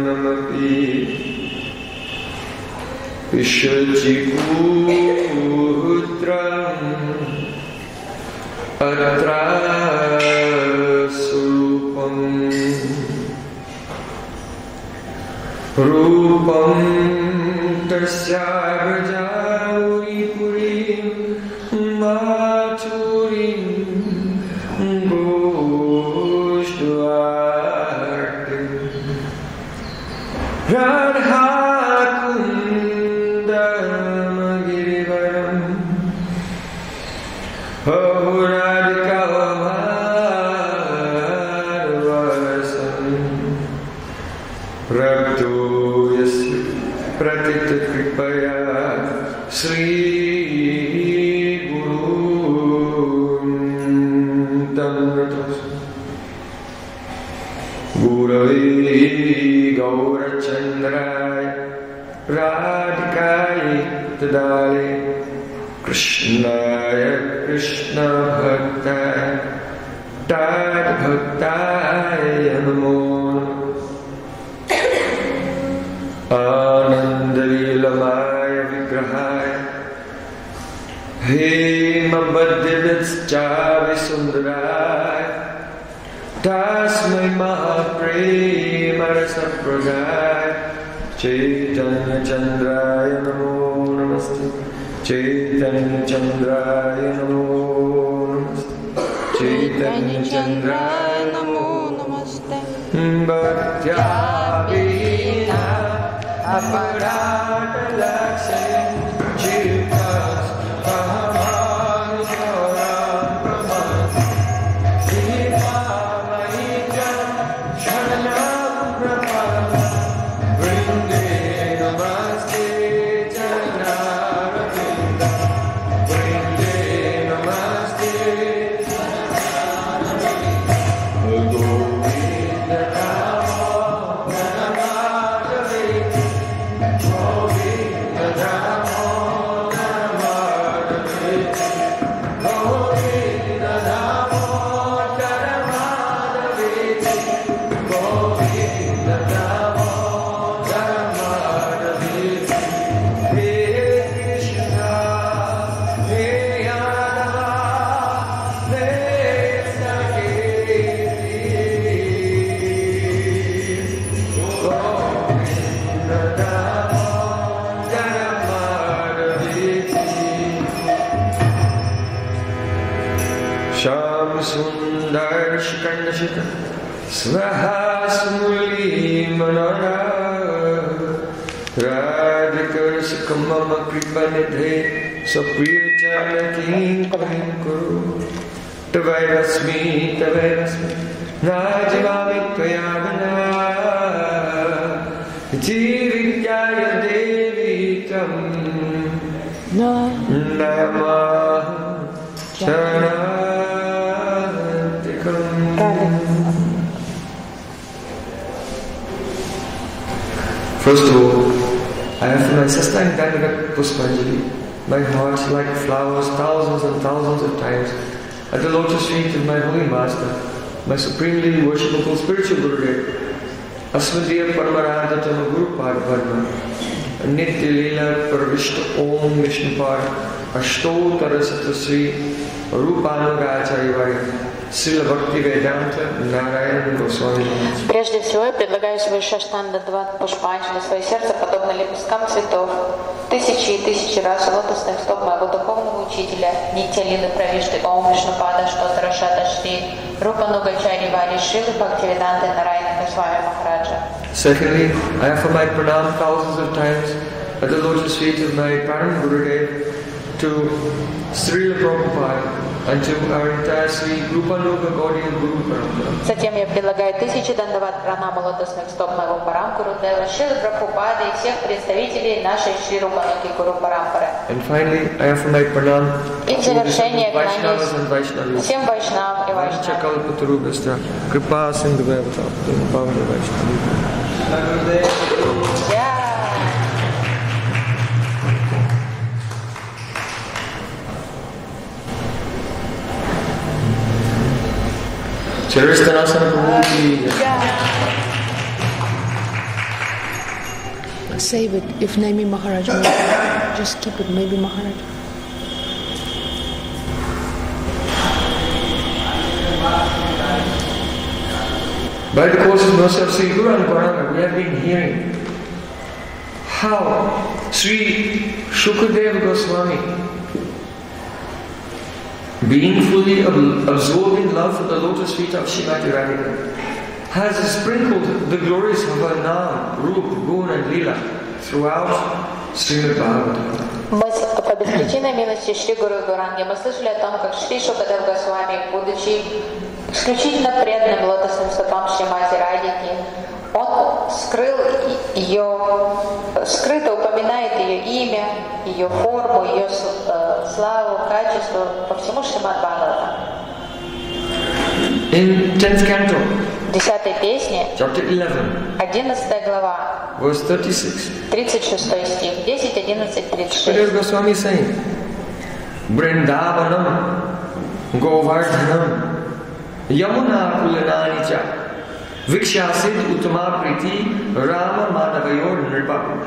Namapi Vishajiputram Atra Surupam Rupam Tasya Vajauri Purim Maturim Goshtvartim Radha Kundam Girivaram Radhika Varvasam Rabdo Yasya Pratita Kripaya Sri Gurave Gaurachandraya Radhikaya Tadale Krishnaya Krishna Bhaktaya Tad Bhaktaya Namo Ananda Vilamaya Vigrahaya Hema Bhaddivitscha Visundaraya Tasmai Mahaprema Rasapradaya Chaitanya Chandraya Namo Namaste Chaitanya Chandraya Namo Namaste Chaitanya Chandraya Namo Namaste Bhaktya Vina Aparata Lakshya Jitas Pahamani Sauram Pramati Sundar Shikandashika Svahasmuli Manora Radhika Sukamama Kripanidhe Sapriya Chalaking Kuru Tavairasmi Najivami Tvayavana Jivityaya Devi Tam Namah Chana First of all, I offer my Sastang Dandavat Puspanjali, my heart like flowers thousands and thousands of times at the lotus feet of my Holy Master, my supremely worshipable spiritual Gurudev, Asmadhiya Paramaradatam Guru Padma, Nitya Leela Parvishta Om Vishnupad, Ashtotara Satasri, Rupanugacharya, Srila Bhakti Vedanta Narayana Goswami. Прежде всего, я предлагаю свой Шаштанда-Дват Пушпанчали, свое сердце, подобно лепесткам цветов, тысячи и тысячи раз лотосных стоп моего духовного учителя, Нитья Лилы Правишты Ом Вишнупада Штотара Шата Шри, Рупанугачари Вари Шрилы Бхактивиданты Нарайана Госвами Махараджа. Secondly, I offer my pranam thousands of times at the lotus feet of my Param Gurudev to Srila Prabhupada and to our entire Sri Rupanuga Gaudiya Guru Parampara. Затем я предлагаю тысячи дандават пранаму лотосных стоп моего Парамкуру Дева Шрилы Прабхупады и всех представителей нашей Шри Рупануги Гуру Парампары. And finally, I offer my pranam И в завершение Vaishnavas and Vaishnavis. всем вайшнав и вайшнав. Чакалпатарубхастра Крипа Синдхувайвата Павана Vaishnavi. Charistanasana Prabhu ki. save it if Naimi Maharaj wants. Just keep it, maybe Maharaj. By the course of mercy of Sri Guru and Gauranga, we have been hearing how Sri Shukadeva Goswami, being fully absorbed in love for the lotus feet of Srimati Radhika, has sprinkled the glories of her Naam, Roop, Gun and Leela throughout Srimad Bhagavatam. Мы по беспричинной милости Шри Гуру Гауранги мы слышали о том, как Шри Шукадев Госвами, будучи исключительно преданным лотосным стопам Шримати Радхики, он скрыто упоминает ее имя, ее форму, ее славу, качество по всему Шримад Бхагаватам. In 10th canto, 10-й песне, chapter 11, 11 глава, verse 36, 36 стих, 10, 11, 36. Shukadeva Goswami is saying, Vrindavanam, Govardhanam, Yamuna Pulananicha, Vikshasid Uttama Priti, Rama Madhavayor Nripa.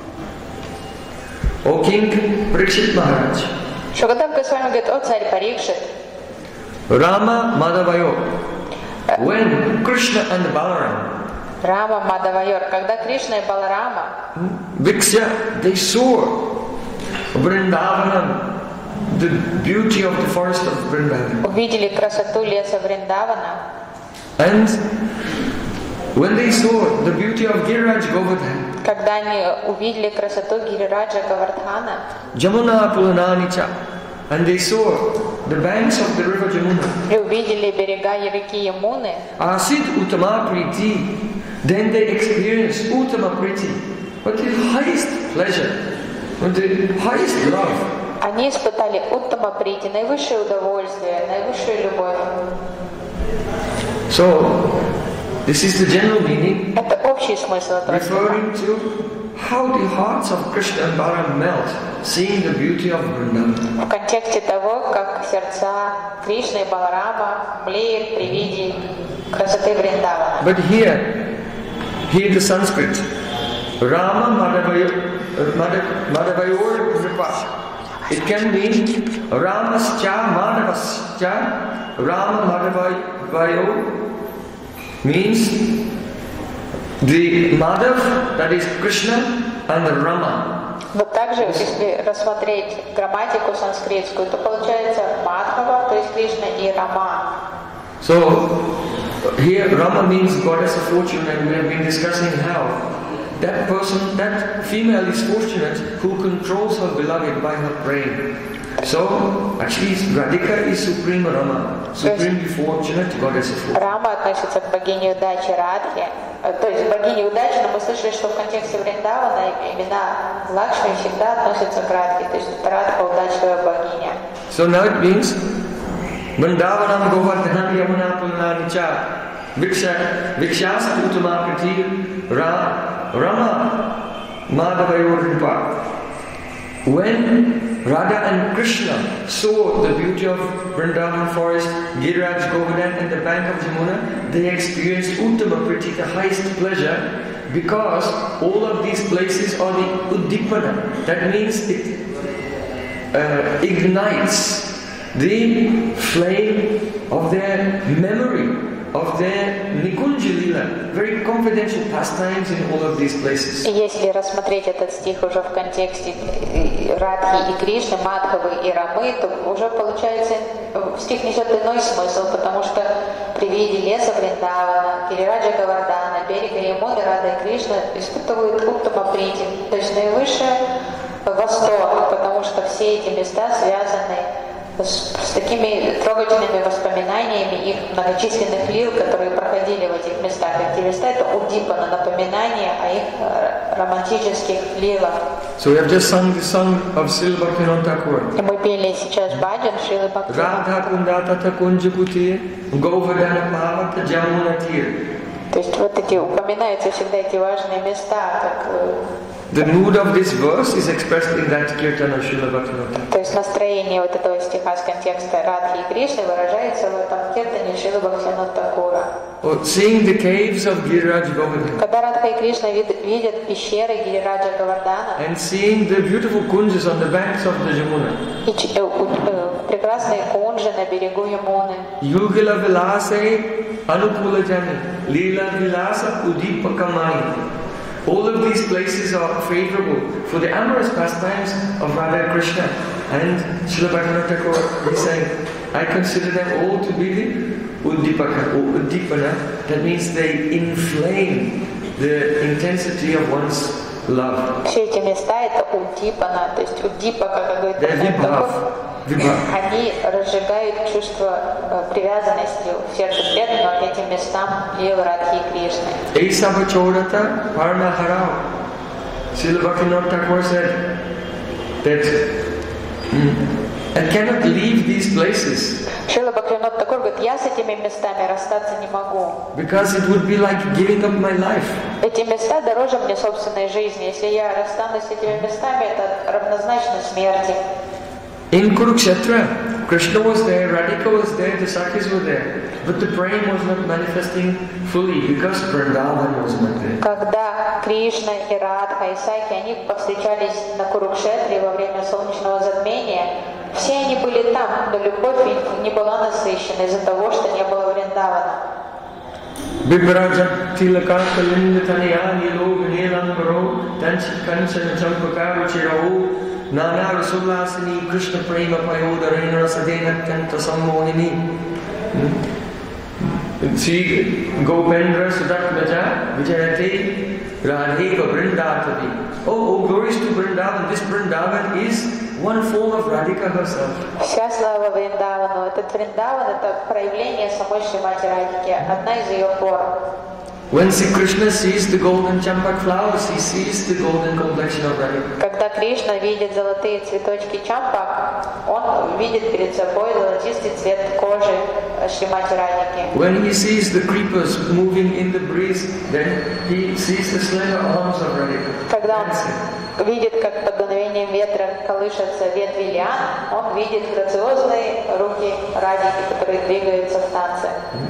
O King Parikshit Maharaj, Шукадев Госвами говорит: о царь Парикшит, Rama Madhavayor, when Krishna and Balaram, Рама Мадавайор, когда Кришна и Баларама, Viksha, they saw Vrindavanam, the beauty of the forest of Vrindavan. увидели красоту леса Вриндавана, And when they saw the beauty of Giriraj Govardhan, когда они увидели красоту Гирираджа Гавардхана, Jamuna Pulananicha, and they saw the banks of the river Jamuna, и увидели берега реки Ямуны, Asid Uttama Priti, then they experienced Uttama Priti, but the highest pleasure, but the highest love. они испытали Уттама Прити, наивысшее удовольствие, наивысшую любовь. So, this is the general meaning, Это общий смысл этого стиха, referring to how the hearts of Krishna and Balaram melt, seeing the beauty of Vrindavan. в контексте того, как сердца Кришны и Баларама млеют при виде красоты Вриндавана. But here the Sanskrit, Rama Madhavayor Nripa. It can mean Ramascha Madhavascha. Rama Madhavayo means the Madhav, that is Krishna, and the Rama. Но также, если рассмотреть грамматику санскритскую, то получается Мадхава, то есть Кришна, и Рама. So here Rama means goddess of fortune, and we have been discussing how that person, that female is fortunate who controls her beloved by her praying. So actually Radhika is supreme Rama, supremely fortunate goddess of fortune. Рама относится к богине удачи Радхи. То есть богине удачи, но мы слышали, что в контексте Вриндавана имена Лакшми всегда относятся к Радхе, то есть Радха удачливая богиня. So now it means Vrindavanam Govardhanam Yamuna Pulananicha Vikshas Uttama Priti Rama Madhavayor Nripa. When Radha and Krishna saw the beauty of Vrindavan forest, Giriraj Govardhan and the bank of Jamuna, they experienced Uttama Priti, the highest pleasure, because all of these places are the Uddipana. That means it ignites the flame of their memory, of their Nikunja Lila, very confidential pastimes in all of these places. И если рассмотреть этот стих уже в контексте Радхи и Кришны, Мадхавы и Рамы, то уже получается стих несет иной смысл, потому что при виде леса Вриндавана, Гирираджа Гавардхана, берега Ямуны, Рада и Кришна испытывают Уттама Прити, то есть наивысший восторг, потому что все эти места связаны с такими трогательными воспоминаниями их многочисленных лил, которые проходили в этих местах. Эти места — это удипана, напоминание о их романтических лилах. So we have just sung the song of Srila Bhaktivinoda Thakur. И мы пели сейчас баджан Шрилы Бхактивинода. Radha Kundata Kunjaputir, Govardhana Pavata Jamuna Tir. То есть вот эти упоминаются всегда эти важные места, как The mood of this verse is expressed in that kirtan of Srila Bhaktivinoda. То есть настроение вот этого стиха с контекста Радхи и Кришны выражается в этом киртане Шрилы Бхактивинода Thakura. Seeing the caves of Giriraj Govardhana. Когда Радха и Кришна видят пещеры Гирираджа Говардхана. And seeing the beautiful kunjas on the banks of the Jamuna. И прекрасные кунжи на берегу Ямуны. Yugila Vilase Anukula Jani. Leela Vilasa Udipakamani. All of these places are favorable for the amorous pastimes of Radha and Krishna. And Srila Bhaktivinoda Thakur is saying, I consider them all to be the Uddipaka or Uddipana. That means they inflame the intensity of one's love. Все эти места это Уддипана, то есть Уддипака, как говорит они разжигают чувство привязанности в сердце преданного к этим местам Девы, Радхи и Кришны. Esava Chodata Parma Harao. Srila Bhaktivinoda Thakur said that I cannot leave these places. Шрила Бхактивинода Thakura говорит, я с этими местами расстаться не могу. Because it would be like giving up my life. Эти места дороже мне собственной жизни. Если я расстанусь с этими местами, это равнозначно смерти. In Kurukshetra, Krishna was there, Radhika was there, the Sakhis were there. But the prema was not manifesting fully because Vrindavan was not there. Когда Кришна и Радха и Саки, они повстречались на Курукшетре во время солнечного затмения, все они были там, но любовь не была насыщена из-за того, что не было Вриндавана. Vibrajat tilakanta lindataniya nilo vinelambaro tanchit kanchana champakaru chirahu Nana Rasulasini Krishna Prema Payodarena Rasadena Kanta Sammohini. See Gopendra Sudatmaja Vijayate Radhika Vrindatavi. Oh, glories to Vrindavan. This Vrindavan is one form of Radhika herself. Вся слава Вриндавану. Этот Вриндаван — это проявление самой Шримати Радхики, одна из ее форм. When Sri Krishna sees the golden champak flowers, he sees the golden complexion of Radhika. Когда Кришна видит золотые цветочки чампак, он видит перед собой золотистый цвет кожи Шримати Радхики. When he sees the creepers moving in the breeze, then he sees the slender arms of Radhika. Когда он видит, как под дуновением ветра колышутся ветви лиан, он видит грациозные руки Радхики, которые двигаются в танце.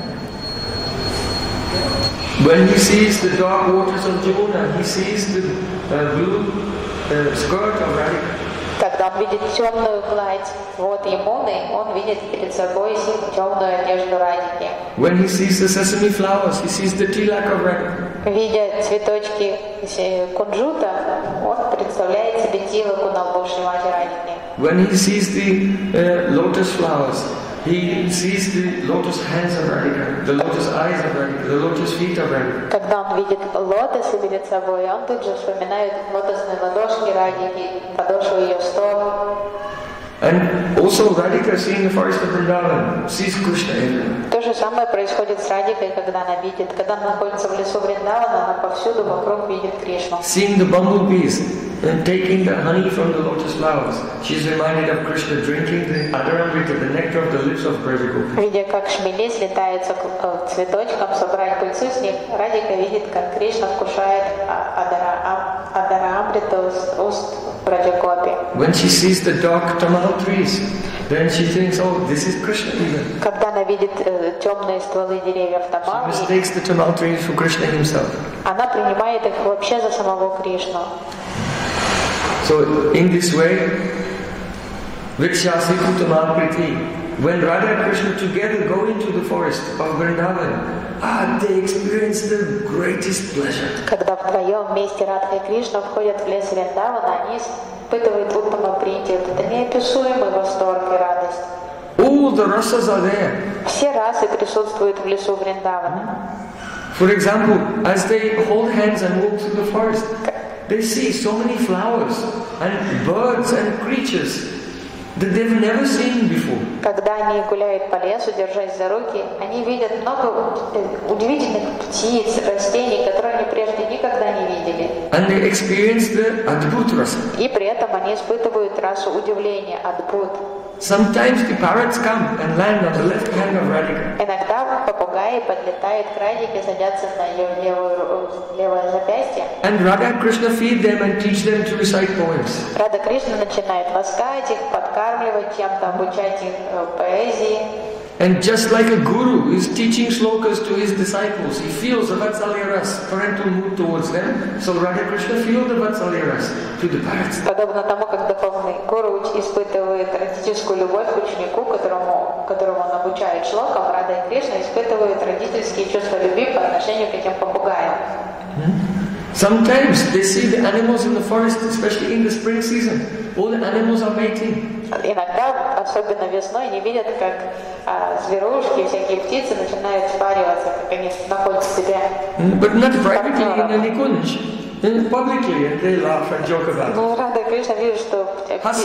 When he sees the dark waters of Jamuna, he sees the blue skirt of Radhika. Когда он видит темную гладь вод Ямуны, он видит перед собой темную одежду Радхики. When he sees the sesame flowers, he sees the tilak of Radhika. Видя цветочки кунжута, он представляет себе тилаку на лбу Шримати Радхики. When he sees the lotus flowers, he sees the lotus hands of Radhika, the lotus eyes of Radhika, the lotus feet of Radhika. Когда он видит лотосы перед собой, он тут же вспоминает лотосные ладошки Радхики, подошву ее стоп. And also Radhika, seeing the forest of Vrindavan, sees Krishna everywhere. То же самое происходит с Радхикой, когда она находится в лесу Вриндавана, она повсюду вокруг видит Кришну. Seeing the bumblebees and taking the honey from the lotus flowers, she is reminded of Krishna drinking the adaramrita, the nectar of the lips of Brajagopi. Видя, как шмели слетаются к цветочкам собрать пыльцу с них, Радхика видит, как Кришна вкушает адарамриту с уст Браджагопи. When she sees the dark tamal trees, then she thinks, oh, this is Krishna even. Когда она видит темные стволы деревьев Тамал, She mistakes the tamal trees for Krishna himself. она принимает их вообще за самого Кришну. So in this way, Vikshasi Tamal Priti, when Radha and Krishna together go into the forest of Vrindavan, they experience the greatest pleasure. Когда вдвоем вместе Радха и Кришна входят в лес Вриндавана, они испытывают уттама прити. Это неописуемый восторг и радость. All the rasas are there. Все расы присутствуют в лесу Вриндавана. For example, as they hold hands and walk through the forest, they see so many flowers and birds and creatures that they've never seen before. Когда они гуляют по лесу, держась за руки, они видят много удивительных птиц, растений, которые они прежде никогда не видели. And they experience the Adbhut rasa. И при этом они испытывают расу удивления, адбхут. sometimes the parrots come and land on the left hand of Radhika. Иногда попугаи подлетают к Радике, садятся на ее левое запястье. And Radha and Krishna feed them and teach them to recite poems. Рада Кришна начинает ласкать их, подкармливать чем-то, обучать их поэзии. And just like a guru is teaching shlokas to his disciples, he feels the Vatsalya ras, parental mood towards them. So Radha Krishna feel the Vatsalya ras to the parrots. Подобно тому, как духовный гуру испытывает родительскую любовь к ученику, которому он обучает шлокам, Рада и Кришна испытывают родительские чувства любви по отношению к этим попугаям. Sometimes they see the animals in the forest, especially in the spring season. All the animals are mating. Иногда, особенно весной, они видят, как зверушки, всякие птицы начинают спариваться, как они находят себя. But not privately in a Nikunj, publicly, and they laugh and joke about it. Но Рада Кришна видит, что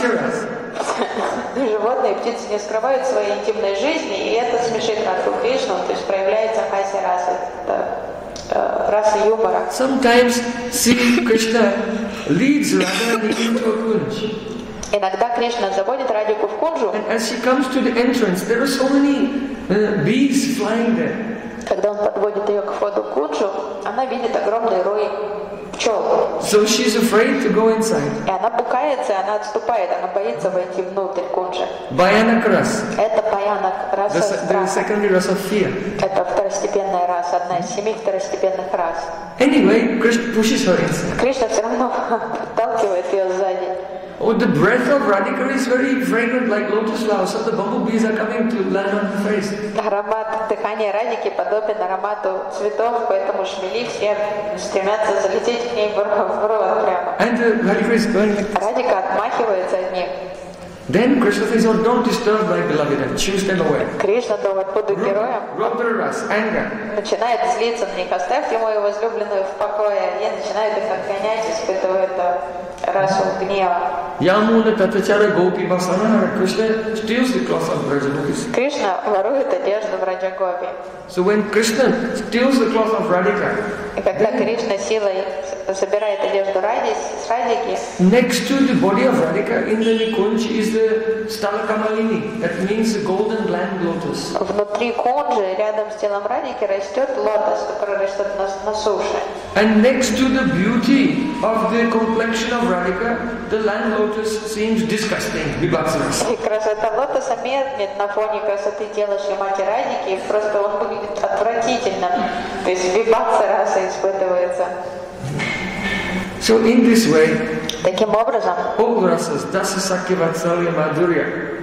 животные, птицы не скрывают своей интимной жизни, и это смешит Раду Кришну, то есть проявляется хасья раса, раса юмора. Sometimes see Krishna leads Radha into a kunj. Иногда Кришна заводит Радику в кунджу. And as she comes to the entrance, there are so many bees flying there. Когда он подводит ее к входу кунджу, она видит огромный рой пчел. So she's afraid to go inside. И она пугается, она отступает, она боится войти внутрь кунджи. Bhayanak ras. Это баянак, раса The secondary ras of fear. Это второстепенная раса, одна из 7 второстепенных рас. Anyway, Krishna pushes her inside. Кришна все равно подталкивает ее сзади. Oh, the breath of Radhika is very fragrant like lotus flowers, so the bumblebees are coming to land on her face. Аромат дыхания Радики подобен аромату цветов, поэтому шмели все стремятся залететь к ней в рот прямо. And Radhika is going like this. Радика отмахивается от них. Then Krishna says, oh, don't disturb my beloved and choose them away. Кришна думает, буду героем. Rudra ras, anger. Начинает злиться на них. Оставьте мою возлюбленную в покое. Я начинаю их отгонять, испытываю эту расу гнева. Yamuna tatachara gopi basana. Krishna steals the cloth of Brajagopis. Кришна ворует одежду в Раджагопи. So when Krishna steals the cloth of Radhika, и когда Кришна силой собирает одежду с Радики, next to the body of Radhika in the Nikunj is the Stalakamalini. That means the golden land lotus. Внутри кунджи, рядом с телом Радики, растет лотос, который растет на суше. And next to the beauty of the complexion of Radhika, the land lotus seems disgusting. И красота лотоса медлит на фоне красоты тела Шримати Радики, просто он выглядит отвратительным. То есть вибрация раса испытывается. So in this way, таким образом, all rasas, dasa sakya vatsalya madhurya,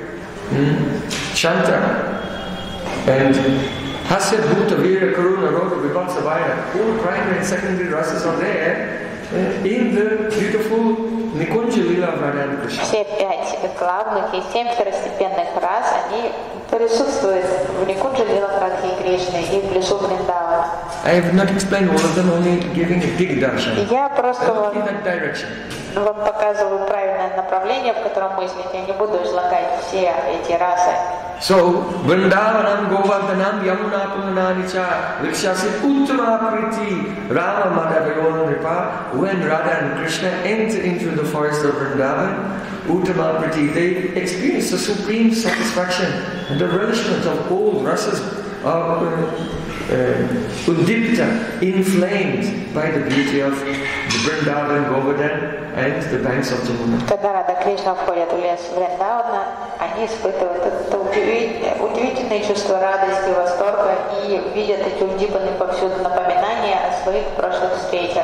shanta, and hasya bhuta vira karuna roga vibhatsa vaya, all primary and secondary rasas are there in the beautiful Nikunja Lila of Radha and Krishna. Все 5 главных и 7 второстепенных рас, они присутствуют в Никунджа Лила Радхи и Кришны и в лесу Вриндавана. I have not explained all of them, only giving a big darshan. Я просто in that direction. Вам показываю правильное направление, в котором мыслить. Я не буду излагать все эти расы. So, Vrindavanam Govardhanam Yamuna Pumananicha Vikshasi Uttama Priti Rama Madhavayon Ripa. When Radha and Krishna enter into the forest of Vrindavan, Uttama Priti, they experience the supreme satisfaction and the relishment of all rasas of Udipta, inflamed by the beauty of the Vrindavan, Govardhan and the banks of Jamuna. Когда Рада Кришна входят в лес Вриндавана, они испытывают это удивительное чувство радости, восторга и видят эти удипаны повсюду напоминания о своих прошлых встречах.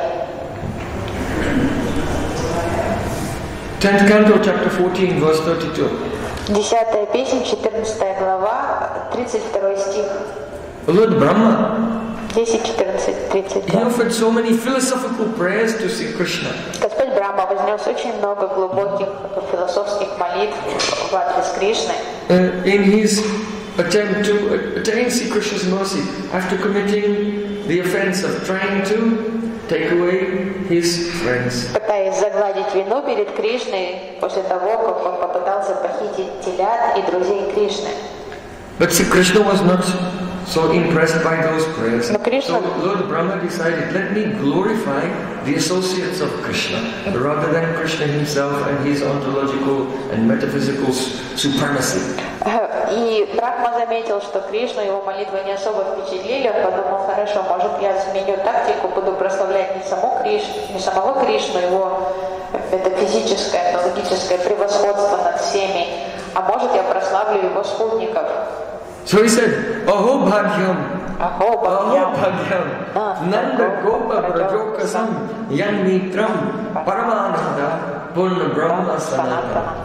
10th canto, chapter 14, verse 32. 10-я песнь, 14 глава, 32 стих. Lord Brahma, 10:14-32. he offered so many philosophical prayers to Sri Krishna. Господь Брахма вознес очень много глубоких философских молитв в адрес Кришны. In his attempt to attain Sri Krishna's mercy after committing the offense of trying to take away his friends. Пытаясь загладить вину перед Кришной после того, как он попытался похитить телят и друзей Кришны. But Sri Krishna was not so impressed by those prayers. Но Кришна, So Lord Brahma decided, let me glorify the associates of Krishna rather than Krishna himself and his ontological and metaphysical supremacy. и Брахма заметил, что Кришну его молитвы не особо впечатлили, он подумал, хорошо, может я сменю тактику, буду прославлять не самого Кришну, его метафизическое, онтологическое превосходство над всеми, а может я прославлю его спутников. So he said, Aho Bhagyam, Aho Aho Bhagyam, Bhagyam, Nanda Gopa Brajokasam, Yan Mitram, Paramananda, Purna Brahma Sanatana.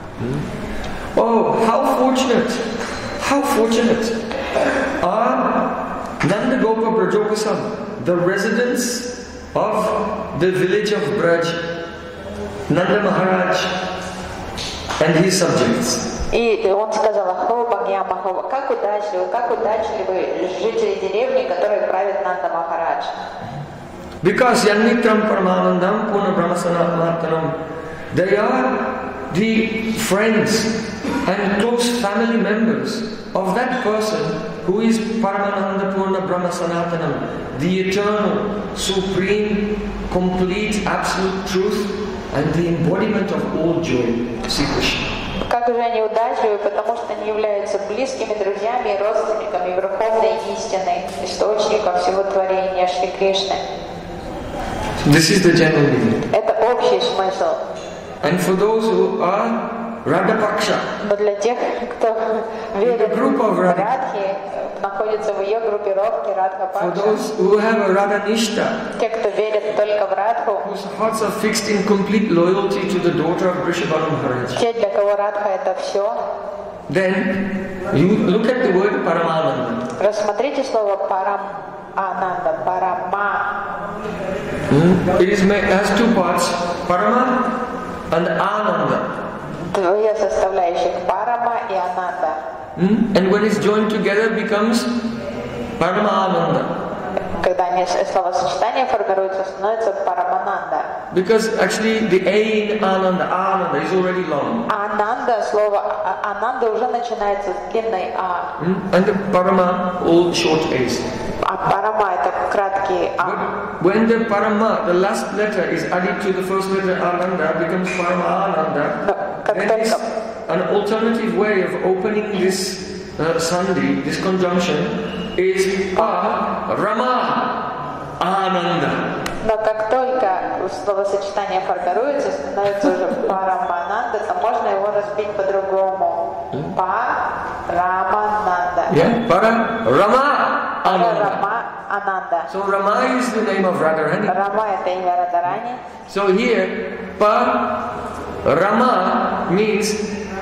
Oh, how fortunate! How fortunate! Nanda Gopa Brajokasam, the residents of the village of Braj, Nanda Maharaj and his subjects. И он сказал, Ахо Бхагьям, Ахо, как удачливы жители деревни, которые правят Нанда Махарадж. Because Yanmitram Paramanandam Purna Brahma Sanatana, they are the friends and close family members of that person who is Paramananda Purna Brahma Sanatanam, the eternal, supreme, complete, absolute truth and the embodiment of all joy, Sri Krishna. Как же они удачливы, потому что они являются близкими друзьями и родственниками Верховной истины, источника всего творения Шри Кришны. This is the general meaning. Это общий смысл. And for those who are Radhapaksha, Но для тех, кто верит в Радхи, находится в ее группировке Радха for Пакша, those who have a Radhanishta, те, кто верит только в Радху, whose hearts are fixed in complete loyalty to the daughter of Vrishabhanu Maharaj, те, для кого Радха это все, then you look at the word Paramananda. рассмотрите слово Парам-Ананда, Парама. It has two parts, Parama and Ananda. Две составляющих Парама и Ананда. And when it's joined together becomes Paramananda. Когда они словосочетание формируется, становится Парамананда. Because actually the A in Ananda is already long. Ананда, слово Ананда уже начинается с длинной А. And the Parama, all short A's. А Парама это краткий А. But when the Parama, the last letter is added to the first letter Ananda, becomes Paramananda. Then this, an alternative way of opening this sandhi, this conjunction, is Rama Ananda. Но как только словосочетание формируется, становится уже Парамананда, то можно его разбить по-другому. Парамананда. Yeah, Rama Ananda. Рама Ананда. So Rama is the name of Radharani. Рама это имя Радharani. So here, Rama means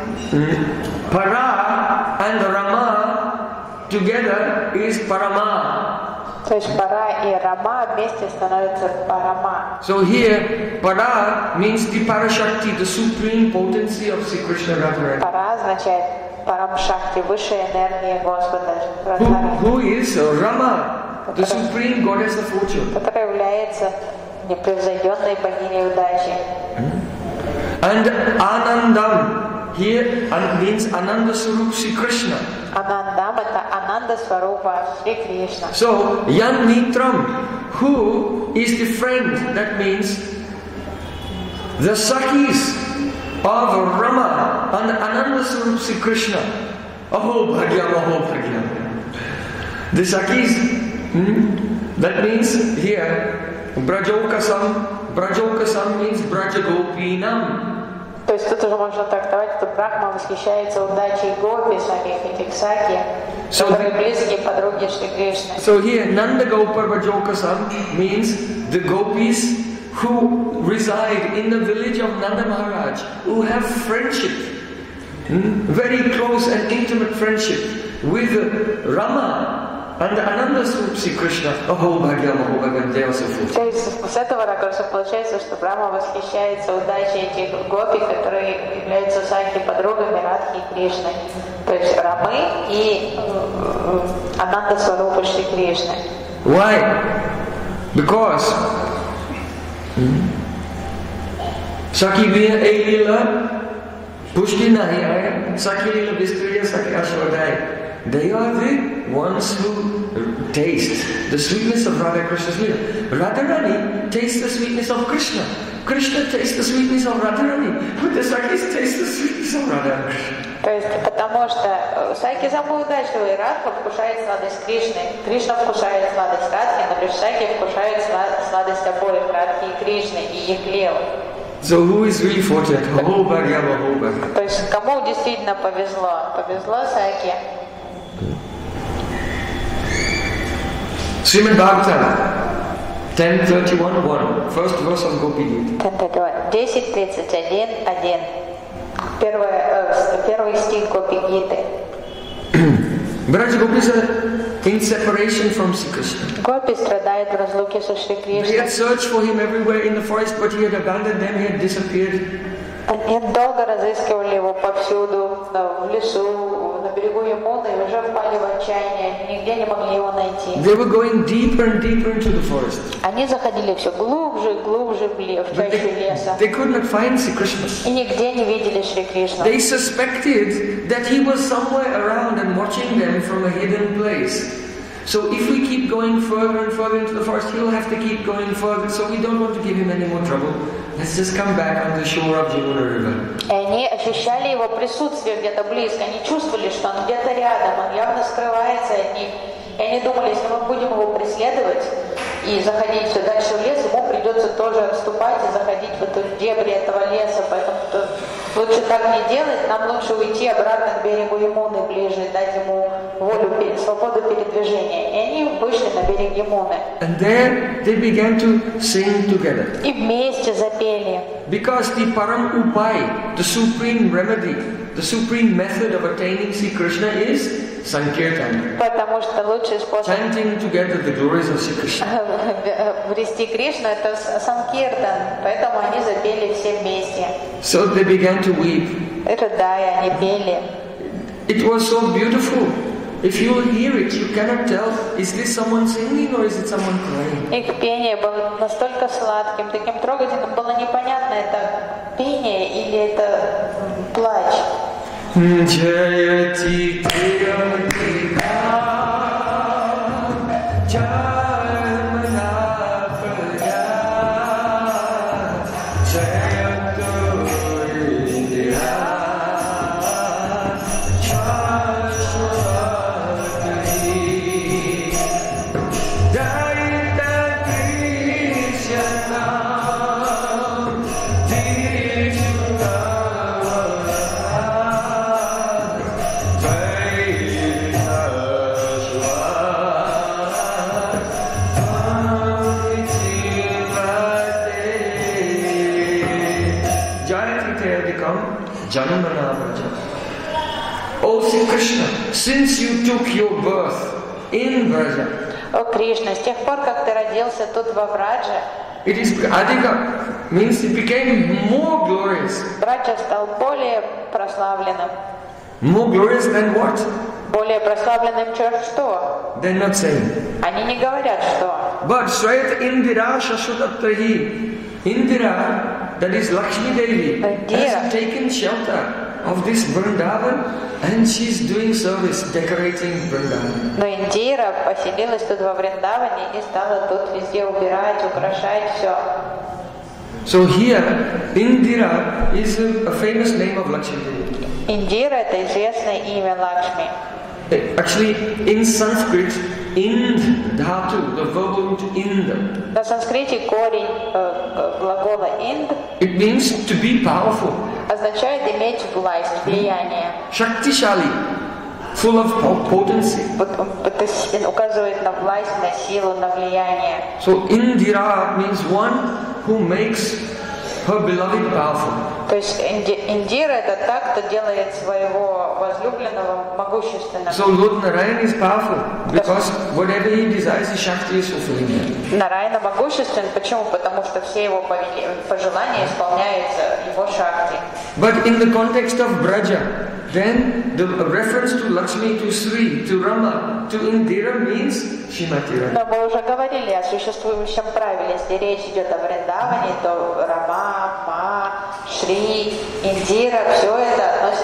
Para and Rama together is Parama. То есть Пара и Рама вместе становятся Парама. So here, Para means the Parashakti, the supreme potency of Sri Krishna Radharani. Пара означает Парам-Шакти, высшая энергия Господа Радхарани, Who is Rama, the supreme goddess of fortune. которая является непревзойденной богиней удачи. And Anandam here means Ananda Swarup Sri Krishna. Анандам это Ананда Сварупа Шри Кришна. So Yan Mitram, who is the friend, that means the Sakhis of Rama and Ananda Swarup Sri Krishna. Aho Bhagyam, Aho Bhagyam. The Sakhis, that means here Brajokasam means Brajagopinam. То есть тут уже можно трактовать, что Брахма восхищается удачей гопи, самих этих саки, которые близкие подруги Шри Кришны. So here Nanda Gopa Brajokasam means the gopis who reside in the village of Nanda Maharaj, who have friendship, very close and intimate friendship with Rama and Ananda Swarup Sri Krishna. Aho Bhagyam, they are so full. То есть с этого ракурса получается, что Брахма восхищается удачей этих гопи, которые являются саки подругами Радхи и Кришны. То есть Рамы и Ананда Сварупа Шри Кришны. Why? Because Sakhi Lila Pushti nahi hai, Sakhi Lila Bistriya Sakhi Ashwadai. They are the ones who taste the sweetness of Radha Krishna's Leela. Radharani tastes the sweetness of Krishna. Krishna tastes the sweetness of Radharani. But the Sakis taste the sweetness of Radha Krishna. То есть, потому что Саки самый удачливый, Радха вкушает сладость Кришны, Кришна вкушает сладость Радхи, но лишь Саки вкушают сладость обоих Радхи и Кришны и их лил. So who is really fortunate? Ho Bhagyava, Ho Bhagyava. То есть, кому действительно повезло? Повезло Саки. Srimad Bhagavatam 10:31:1, first verse of Gopi Gita. 10:31:1. Первый стих Гопи Гиты. Braj Gopis are in separation from Sri Krishna. Гопи страдает в разлуке со Шри They Кришной. had searched for him everywhere in the forest, but he had abandoned them, he had disappeared. Они долго разыскивали его повсюду, в лесу, на берегу Ямуны, и уже впали в отчаяние, нигде не могли его найти. They were going deeper and deeper into the forest. Они заходили все глубже и глубже в чащу леса, They could not find Sri Krishna. и нигде не видели Шри Кришну. They suspected that he was somewhere around and watching them from a hidden place. So if we keep going further and further into the forest, he'll have to keep going further. So we don't want to give him any more trouble. Let's just come back on the shore of Yamuna River. И они ощущали его присутствие где-то близко, они чувствовали, что он где-то рядом, он явно скрывается от них. И они думали, если мы будем его преследовать и заходить все дальше в лес, ему придется тоже отступать и заходить в эту дебри этого леса. Поэтому лучше так не делать, нам лучше уйти обратно к берегу Ямуны ближе, дать ему волю, свободу передвижения. И они вышли на берег Ямуны. And there they began to sing together. И вместе запели. Because the Param Upai, the supreme remedy, the supreme method of attaining Sri Krishna is Sankirtan. Потому что лучший способ Chanting together the glories of Sri Krishna. обрести Кришну — это санкиртан, поэтому они запели все вместе. So they began to weep. Рыдая, они пели. It was so beautiful. If you will hear it, you cannot tell, is this someone singing or is it someone crying? Их пение было настолько сладким, таким трогательным, было непонятно, это пение или это плач. Jayati Oh Sri Krishna, since you took your birth in Vraja, О Кришна, с тех пор, как ты родился тут во Врадже, it is Adhika, means it became more glorious. Враджа стал более прославленным. More glorious than what? Более прославленным, чем что? They're not saying. Они не говорят, что. But Swayat Indira Shashutattahi, Indira, that is Lakshmi Devi, has taken shelter of this Vrindavan and she's doing service, decorating Vrindavan. Но Индира поселилась тут во Вриндаване и стала тут везде убирать, украшать все. So here, Indira is a famous name of Lakshmi Devi. Индира — это известное имя Лакшми. Actually, in Sanskrit, Ind dhatu, the verb root Ind, На санскрите корень глагола «инд» it means to be powerful, означает иметь власть, влияние. Shaktishali, full of potency. Это указывает на власть, на силу, на влияние. So Indira means one who makes her beloved powerful. То есть Индира — это та, кто делает своего возлюбленного могущественным. So Lord Narayan is powerful because whatever he desires, his Shakti is fulfilling it. Нараяна могуществен. Почему? Потому что все его пожелания исполняются его Шакти. But in the context of Braja, then the reference to Lakshmi, to Sri, to Rama, to Indira means Shrimati Radha. Но мы уже говорили о существующем правиле. Если речь идет о Вриндаване, то Рама, Ма, Шри, Индира — все это относится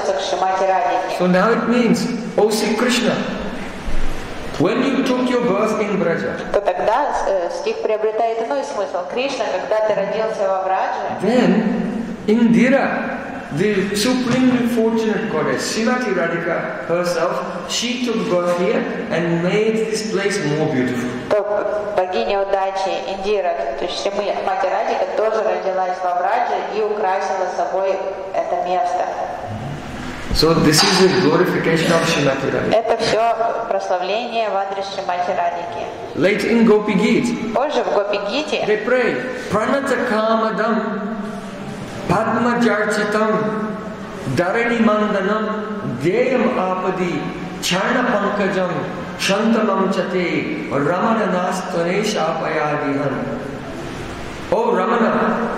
относятся к Шримати Радхике. So now it means, O Sri Krishna, when you took your birth in Braja, То тогда стих приобретает иной смысл. Кришна, когда ты родился во Врадже, then Indira, the supremely fortunate goddess, Srimati Radhika herself, she took birth here and made this place more beautiful. то богиня удачи Индира, то есть Шримати Радхика, тоже родилась во Врадже и украсила собой это место. So this is the glorification of Srimati Radhika. Это все прославление в адрес Шримати Радхики. Later in Gopi Geet, Позже в Гопи-гите they pray, Pranata Kamadam, Padma Jarchitam, Dharani Mandanam, Deyam Apadi, Charna Pankajam, Shantamam Chate, Ramana Nastane Shapayadihan. Oh Ramana.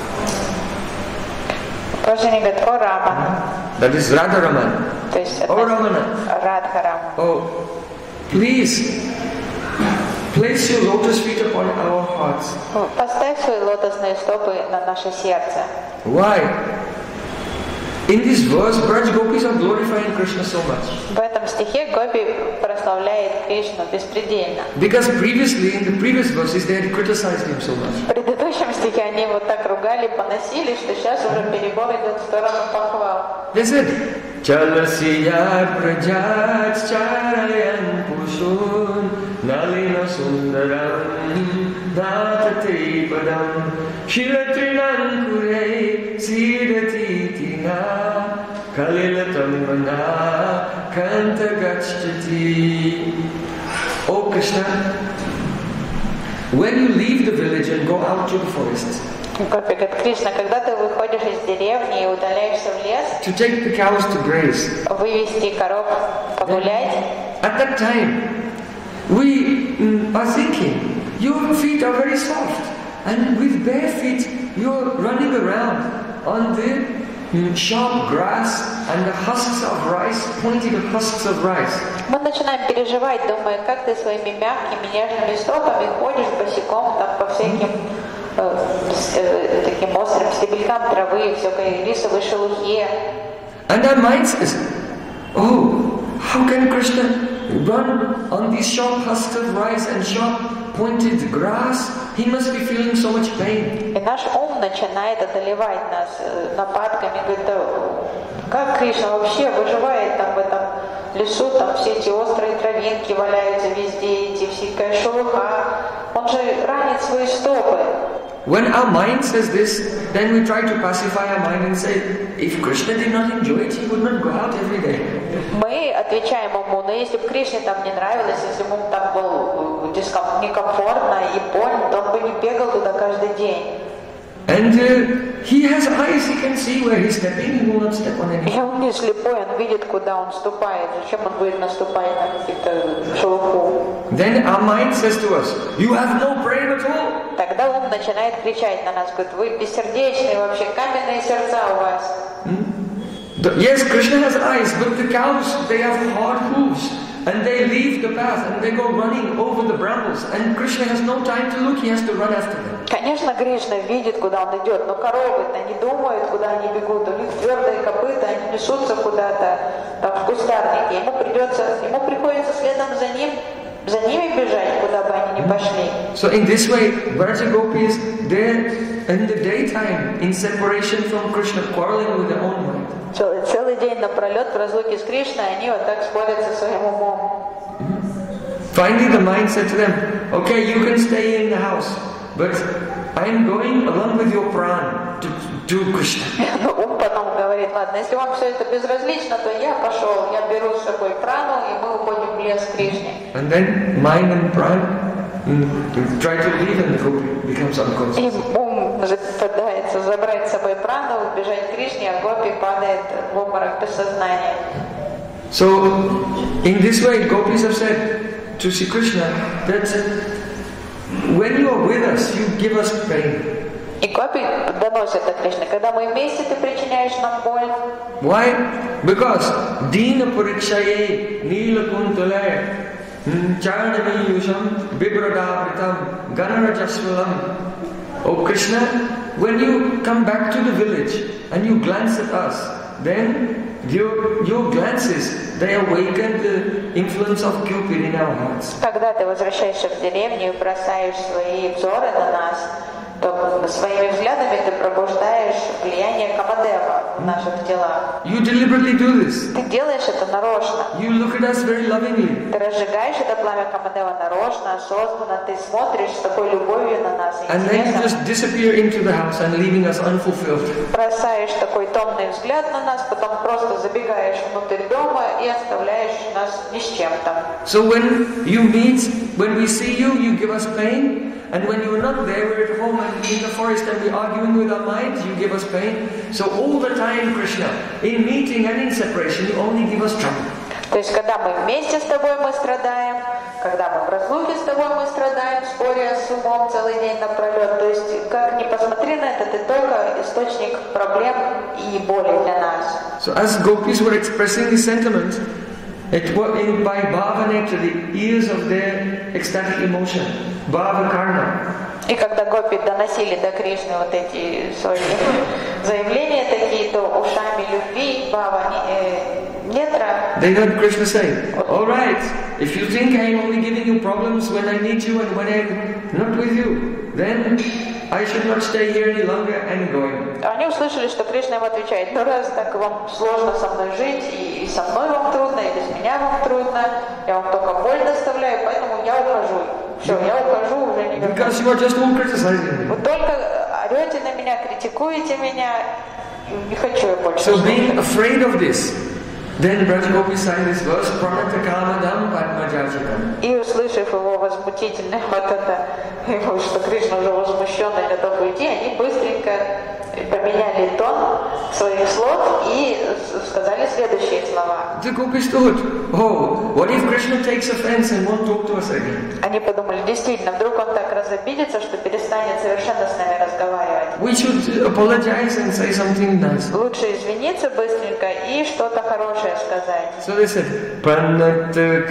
позже они говорят о Рамана, That is Radharaman. то есть Oh Ramana. Радхарама. Oh, please, place your lotus feet upon our hearts. Поставь свои лотосные стопы на наше сердце. Why? In this verse, Braj Gopis are glorifying Krishna so much. В этом стихе Гопи прославляет Кришну беспредельно. Because previously, in the previous verses, they had criticized him so much. В предыдущем стихе они его так ругали, поносили, что сейчас уже перебор идет в сторону похвал. They said, Chalasiya Brajat Charayan Pushun Nalina Sundaram Datate Padam Shilatrinan Kure Sidati Tina Kalilatam Mana Kanta Gachati. Oh Krishna, when you leave the village and go out to the forest, Гопи говорит, Кришна, когда ты выходишь из деревни и удаляешься в лес, to take the cows to graze, вывести коров погулять, at that time, we are thinking, your feet are very soft, and with bare feet, you're running around on the sharp grass and the husks of rice, pointed husks of rice. мы начинаем переживать, думая, как ты своими мягкими, нежными стопами ходишь босиком там по всяким таким острым стебелькам травы, всякой рисовой шелухе. And our mind says, oh, how can Krishna run on these sharp husks of rice and sharp pointed grass? He must be feeling so much pain. И наш ум начинает одолевать нас нападками, говорит, да, как Кришна вообще выживает там в этом лесу, там все эти острые травинки валяются везде, эти всякая шелуха, он же ранит свои стопы. When our mind says this, then we try to pacify our mind and say, if Krishna did not enjoy it, he would not go out every day. Мы отвечаем уму, но если бы Кришне там не нравилось, если бы ему там было некомфортно и больно, то он бы не бегал туда каждый день. And he has eyes, he can see where he's stepping, he will not step on anything. И он не слепой, он видит, куда он ступает. Зачем он будет наступать на какие-то шелуху? Then our mind says to us, you have no brain at all. Тогда ум начинает кричать на нас, говорит, вы бессердечные, вообще каменные сердца у вас. Yes, Krishna has eyes, but the cows, they have hard hooves. And they leave the path and they go running over the brambles. And Krishna has no time to look, he has to run after them. Конечно, Кришна видит, куда он идет, но коровы-то не думают, куда они бегут. У них твердые копыта, они несутся куда-то там, в кустарнике. Ему приходится следом за ними бежать, куда бы они ни пошли. So in this way, Vraja Gopis, they're in the daytime, in separation from Krishna, quarreling with their own mind. Целый день напролет в разлуке с Кришной, они вот так спорят со своим умом. Finally the mind said to them, okay, you can stay in the house, but I am going along with your pran to Krishna. Но ум потом говорит, ладно, если вам все это безразлично, то я пошел, я беру с собой прану, и мы уходим в лес к Кришне. And then mind and pran try to leave and the Gopi becomes unconscious. И ум пытается забрать с собой прану, убежать к Кришне, а Гопи падает в обморок без сознания. So, in this way, Gopis have said to Sri Krishna that when you are with us, you give us pain. И Гопи доносят до Кришны, когда мы вместе, ты причиняешь нам боль. Why? Because Dina Purikshaye Nila Kuntale Charnamiyusham Bibradabritam Ganarajaswalam. Oh Krishna, when you come back to the village and you glance at us, then Your glances, they awaken the influence of Cupid in our hearts. Когда ты возвращаешься в деревню и бросаешь свои взоры на нас, то своими взглядами ты пробуждаешь влияние Камадева в наших телах. You deliberately do this. Ты делаешь это нарочно. You look at us very lovingly. Ты разжигаешь это пламя Камадева нарочно, осознанно, ты смотришь с такой любовью на нас и And then you интересом. just disappear into the house and leaving us unfulfilled. Бросаешь такой томный взгляд на нас, потом просто забегаешь внутрь дома и оставляешь нас ни с чем там. So when we see you, you give us pain. And when you're not there, we're at home and in the forest and we're arguing with our minds, you give us pain. So all the time, Krishna, in meeting and in separation, you only give us trouble. То есть, когда мы вместе с тобой, мы страдаем, когда мы в разлуке с тобой, мы страдаем, споря с умом целый день напролет. То есть, как ни посмотри на это, ты только источник проблем и боли для нас. So as gopis were expressing this sentiment, it was by bhavana to the ears of their ecstatic emotion, bhava karma. И когда гопи доносили до Кришны вот эти свои заявления такие, то ушами любви, бхава нетра. They heard Krishna say, all right, if you think I'm only giving you problems when I need you and when I'm not with you, then I should not stay here any longer and going. Они услышали, что Кришна им отвечает: ну раз так вам сложно со мной жить, и со мной вам трудно, и без меня вам трудно, я вам только боль доставляю, поэтому я ухожу. Все, я ухожу, уже не вернусь. Because you are just all criticizing me. Вы только орете на меня, критикуете меня, не хочу я больше. So being afraid of this, then Brajagopi sang this verse, Pranata Kamadam Padmajajitam. И услышав его возмутительное вот это, что Кришна уже возмущенный, готов уйти, они быстренько поменяли тон своих слов и сказали следующие слова. The gopis thought, oh, what if Krishna takes offense and won't talk to us again? Они подумали, действительно, вдруг он так разобидится, что перестанет совершенно с нами разговаривать. We should apologize and say something nice. Лучше извиниться быстренько и что-то хорошее сказать. So they said, Pranata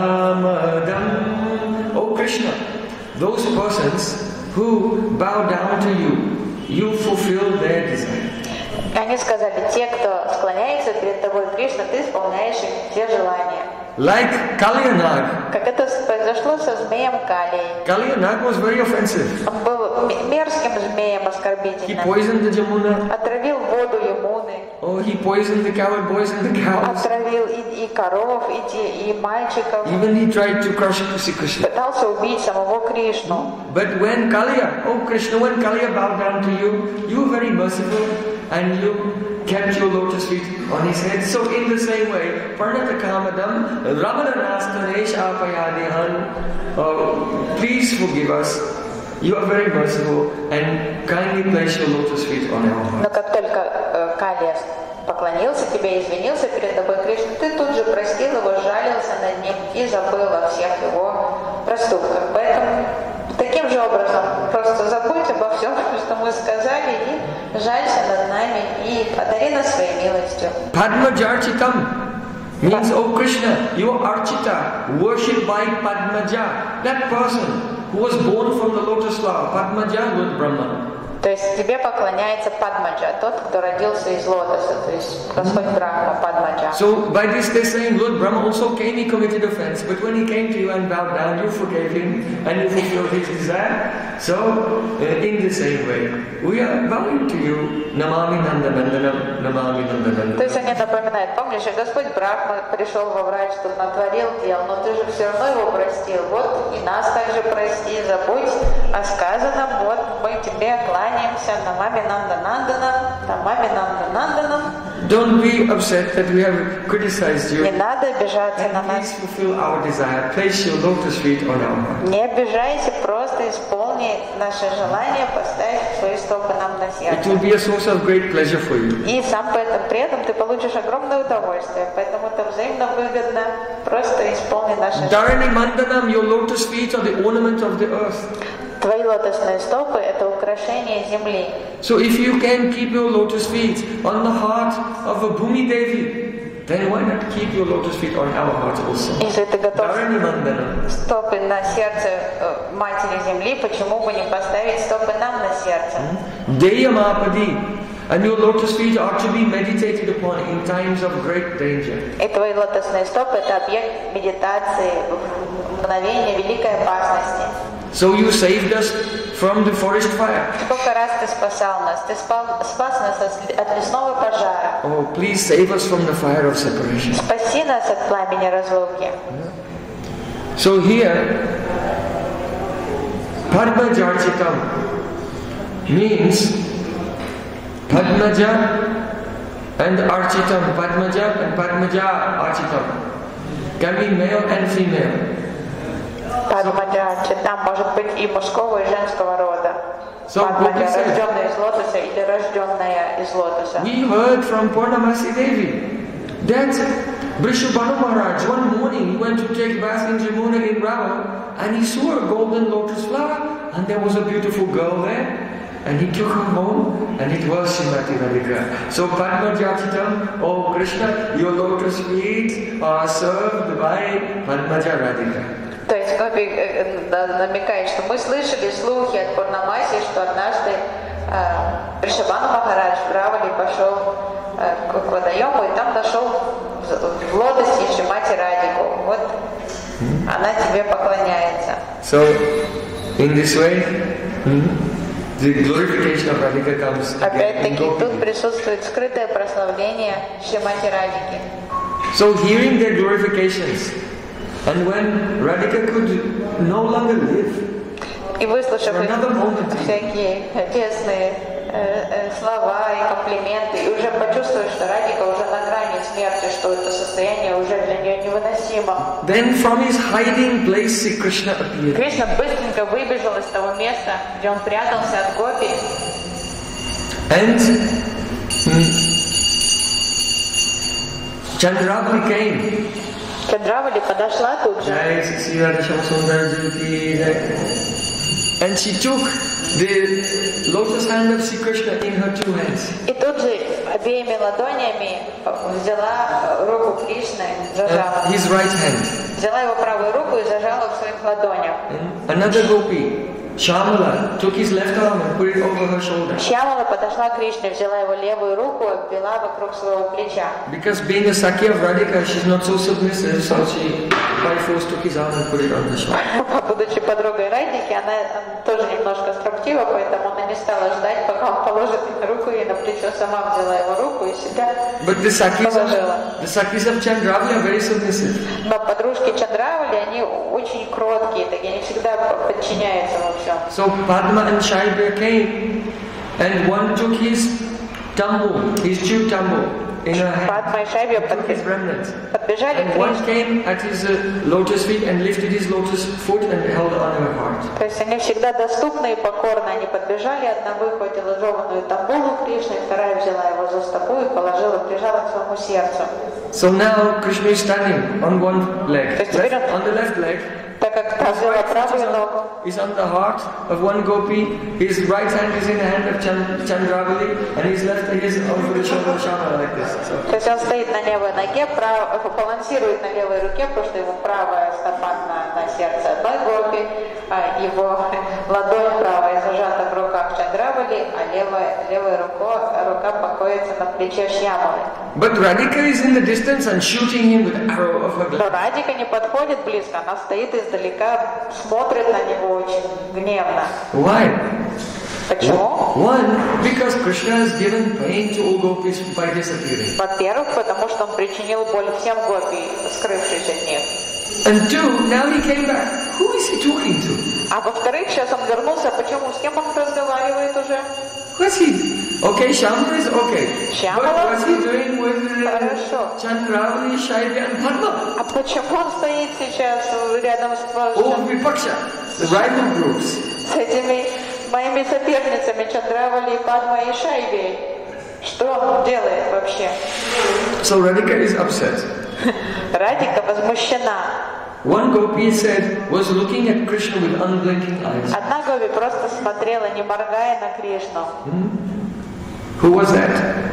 Kamadam. Oh Krishna, those persons who bow down to you, you fulfill their desire. Они сказали, те, кто склоняется перед тобой, Кришна, ты исполняешь их все желания. Like Kalyanag. Как это произошло со змеем Калией. Kalyanag was very offensive. Он был мерзким змеем, He оскорбительным. poisoned the Jamuna. Отравил воду Ямуны. Oh, he poisoned the cowboys and the cows. Отравил и коров, и мальчиков. Even he tried to crush Krishna. Пытался убить самого Кришну. But when Kaliya, oh Krishna, when Kaliya bowed down to you, you were very merciful and you kept your lotus feet on his head. So in the same way, Pranata Kamadam, Ramananastane Shapayadihan, please forgive us. You are very merciful and kindly place your lotus feet on our Но heart. как только Калия поклонился тебе, извинился перед тобой, Кришна, ты тут же простил его, жалился над ним и забыл о всех его проступках. Поэтому таким же образом просто забудь обо всем, что мы сказали, и жалься над нами, и одари нас своей милостью. Padmajarchitam means, oh Krishna, you are Archita, worshipped by Padmaja, that person who was born from the lotus flower, Padmaja, Lord Brahma. То есть тебе поклоняется Падмаджа, тот, кто родился из лотоса, то есть Господь Брахма, Падмаджа. So by this they're saying, Lord Brahma also came, he committed offense, but when he came to you and bowed down, you forgave him and you fulfilled his desire. So in the same way, we are bowing to you, Namami Nandanandanam, Namami Nandanandanam. То есть они напоминают, помнишь, Господь Брахма пришел во врач, что натворил дел, но ты же все равно его простил. Вот и нас также прости, забудь о сказанном, вот мы тебе кланяемся, Намами Нандананданам, Намами Нандананданам. Don't be upset that we have criticized you. Не надо обижаться на And нас. please fulfill our desire. Place your lotus feet on our heart. Не обижайся, просто исполни наше желание, поставь свои стопы нам на It сердце. will be a source of great pleasure for you. И сам при этом ты получишь огромное удовольствие, поэтому это взаимно выгодно, просто исполни наше желание. Dharani Mandanam, your lotus feet are the ornament of the earth. Твои лотосные стопы – это украшение земли. So if you can keep your lotus feet on the heart of a Bhumi Devi, then why not keep your lotus feet on our hearts also? Если ты готов Dharani Mandanam. стопы на сердце Матери Земли, почему бы не поставить стопы нам на сердце? Deyamapadi. And your lotus feet are to be meditated upon in times of great danger. И твои лотосные стопы – это объект медитации в мгновение великой опасности. So you saved us from the forest fire. Сколько раз ты спасал нас? Ты спас нас от лесного пожара. Oh, please save us from the fire of separation. Спаси нас от пламени разлуки. So here, Padmaja Architam means Padmaja and Architam. Padmaja and Padmaja Architam can be male and female. Падмаджа Арчитам может быть и мужского, и женского рода. Падмаджа, рожденная из лотоса или рожденная из лотоса. We heard from Purnamasi Devi that Vrishabhanu Maharaj, one morning he went to take bath in Jamuna in Rama, and he saw a golden lotus flower, and there was a beautiful girl there, and he took her home, and it was Srimati Radhika. So Padmaja Architam, oh Krishna, your lotus feet are served by Padmaja Radhika. То есть Гопи намекает, что мы слышали слухи от Пурнамаси, что однажды Вришабхану Махарадж в Равали пошел к водоему и там нашел в лотосе Шримати Радику. Вот она тебе поклоняется. So, in this way, the glorification of Radhika comes. Опять-таки тут присутствует скрытое прославление Шримати Радики. So, hearing their glorifications, and when Radhika could no longer live, и выслушав всякие тесные слова и комплименты, и уже почувствовав, что Радика уже на грани смерти, что это состояние уже для нее невыносимо. Then from his hiding place, Sri Krishna appeared. Кришна быстренько выбежал из того места, где он прятался от гопи. And Chandravali came. Чандравали подошла тут же. And she took the lotus hand of Sri Krishna in her two hands. И тут же обеими ладонями взяла руку Кришны, зажала. His right hand. Взяла его правую руку и зажала в своих ладонях. Another gopi, Shyamala, took his left arm and put it over her shoulder. Шьямала подошла к Кришне, взяла его левую руку, обвела вокруг своего плеча. Because being a Sakya of Radhika, she's not so submissive, so she by force took his arm and put it on her shoulder. Будучи подругой Радики, она тоже немножко строптива, поэтому она не стала ждать, пока он положит руку ей на плечо, сама взяла его руку и себя положила. The Sakhis of Chandravali are very submissive. Но подружки Чандравали, они очень кроткие, такие, они всегда подчиняются во всем. So Padma and Shaibya came, and one took his tambu, his chew tambu, in her hand. Падма и Шайбья подбежали к And one Кришне. came at his lotus feet and lifted his lotus foot and held it on her heart. То есть они всегда доступны и покорны. Они подбежали, одна выхватила жеванную тамбулу Кришны, вторая взяла его за стопу и положила, прижала к своему сердцу. So now Krishna is standing on one leg, on the left leg. Так как та взяла правую ногу, is on the heart of one gopi, his right hand is in the hand of Chandravali, and his left is over the shoulder of Shyamala like this. So. То есть он стоит на левой ноге, балансирует на левой руке, потому что его правая стопа на сердце одной гопи, а его ладонь правая зажата в руках Чандравали, а левая рука покоится на плече Шьямалы. But Radhika is in the distance and shooting him with arrow of her Но glove. Радика не подходит близко, она стоит издалека, смотрит на него очень гневно. Why? Почему? One, because Krishna has given pain to all gopis by disappearing. Во-первых, потому что он причинил боль всем гопи, скрывшись от них. And two, now he came back. Who is he talking to? А во-вторых, сейчас он вернулся, почему? С кем он разговаривает уже? What's he? Okay, Shyamala is okay. Shyamala? But what's he doing with Хорошо. Chandravali, Shaibya and Padma? А почему он стоит сейчас рядом All Vipaksha, the rival groups. с этими моими соперницами Чандравали, Падма и Шайбей? Что он делает вообще? So Radhika is upset. Радика возмущена. One gopi said, was looking at Krishna with unblinking eyes. Одна гопи просто смотрела, не моргая, на Кришну. Who was that?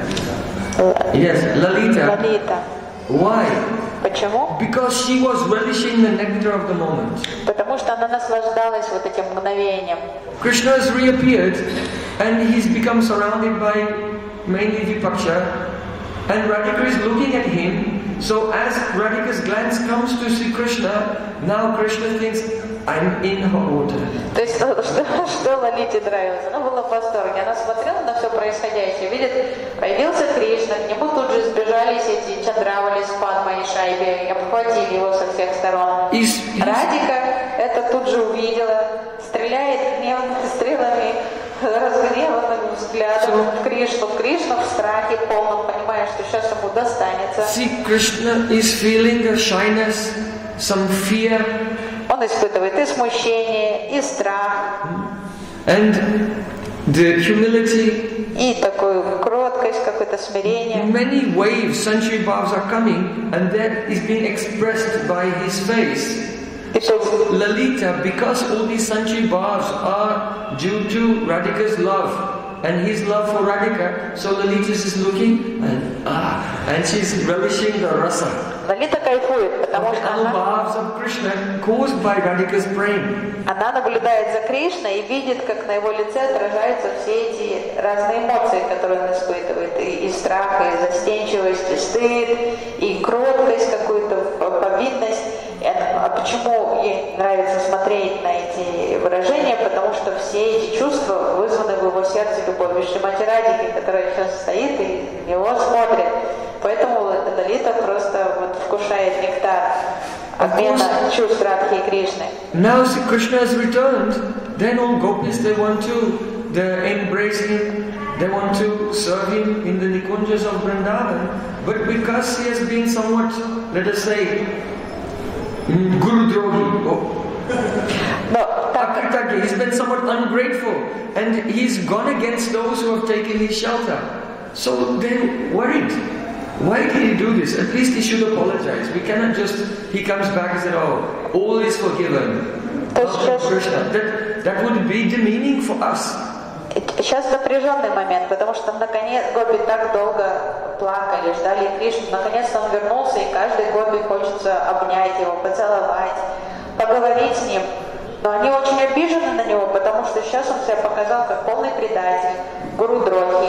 Yes, Lalita. Лалита. Why? Почему? Because she was relishing the nectar of the moment. Потому что она наслаждалась вот этим мгновением. Krishna has reappeared and he's become surrounded by mainly Vipaksha, and Radhika is looking at him. So as Radhika's glance comes to Sri Krishna, now Krishna thinks, I'm in hot water. То есть, что Лалите нравилось? Она была в восторге. Она смотрела на все происходящее, видит, появился Кришна, к нему тут же сбежались эти Чандравали с Падмой и Шайби, и обхватили его со всех сторон. Радика это тут же увидела, стреляет гневными стрелами, разгневанным взглядом в Кришну. Кришна в страхе полном, понимая, что сейчас ему достанется. See, Krishna is feeling a shyness, some fear. Он испытывает и смущение, и страх, and the humility. И такую кроткость, какое-то смирение. Many waves, Sanchari Bhavs are coming, and that is being expressed by his face. So Lalita, because all these Sanchari Bhavs are due to Radhika's love and his love for Radhika, so Lalita is looking and she's relishing the rasa. Лалита кайфует, потому что она наблюдает за Кришной и видит, как на его лице отражаются все эти разные эмоции, которые он испытывает. И страх, и застенчивость, и стыд, и кроткость, какую-то повинность. А почему ей нравится смотреть на эти выражения? Потому что все эти чувства вызваны в его сердце любовью Шримати Радхики, которая сейчас стоит и на него смотрит. Поэтому Лалита просто вот вкушает нектар обмена чувств Радхи и Кришны. Now Sri Krishna has returned, then all gopis they embrace him, they want to serve him in the Nikunjas of Vrindavan, but because he has been somewhat, let us say, Guru Drogi, he's been somewhat ungrateful, and he's gone against those who have taken his shelter. So they're worried. Why did he do this? At least he should apologize. We cannot just, he comes back and said, oh, all is forgiven. That would be demeaning for us. Сейчас напряженный момент, потому что наконец гопи так долго плакали, ждали Кришну. Наконец-то он вернулся, и каждый гопи хочется обнять его, поцеловать, поговорить с ним. Но они очень обижены на него, потому что сейчас он себя показал как полный предатель, гуру Дрохи,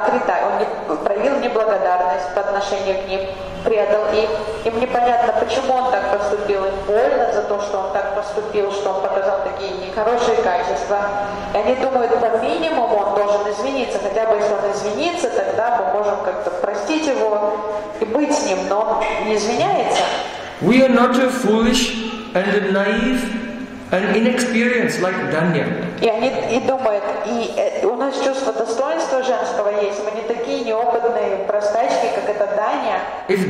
он проявил неблагодарность по отношению к ним, предал их. Им непонятно, почему он так поступил, им больно за то, что он так поступил, что он показал такие нехорошие качества. И они думают, по минимуму он должен извиниться, хотя бы если он извинится, тогда мы можем как-то простить его и быть с ним, но он не извиняется. We are not foolish and naive and inexperienced like Danya. И они думают, и у нас чувство достоинства женского есть, мы не такие неопытные простачки, как это Даня.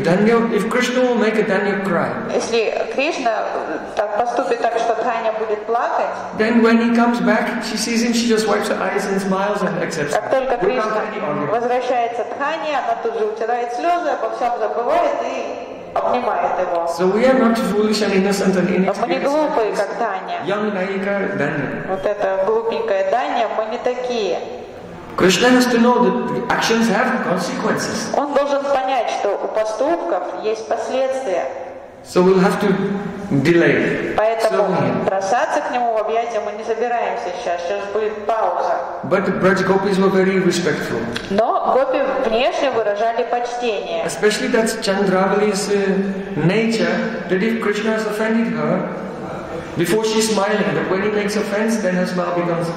If Krishna will make a Danya cry, если Кришна так поступит так, что Даня будет плакать, then when he comes back, she sees him, she just wipes her eyes and smiles and accepts. Как только Кришна возвращается к Дане, она тут же утирает слезы, обо всем забывает и обнимает его. So we are not foolish and innocent and inexperienced. Мы не глупые, как Даня. Young Naika Danya. Вот эта глупенькая Даня, мы не такие. Krishna has to know that actions have consequences. Он должен понять, что у поступков есть последствия. So we'll have to delay. Поэтому бросаться к нему в объятия мы не собираемся сейчас. Сейчас будет пауза. But the Braj gopis were very respectful. Но гопи внешне выражали почтение. Especially that's Chandravali's nature, that if Krishna has offended her, before she's smiling, but when he makes offense, then her smile becomes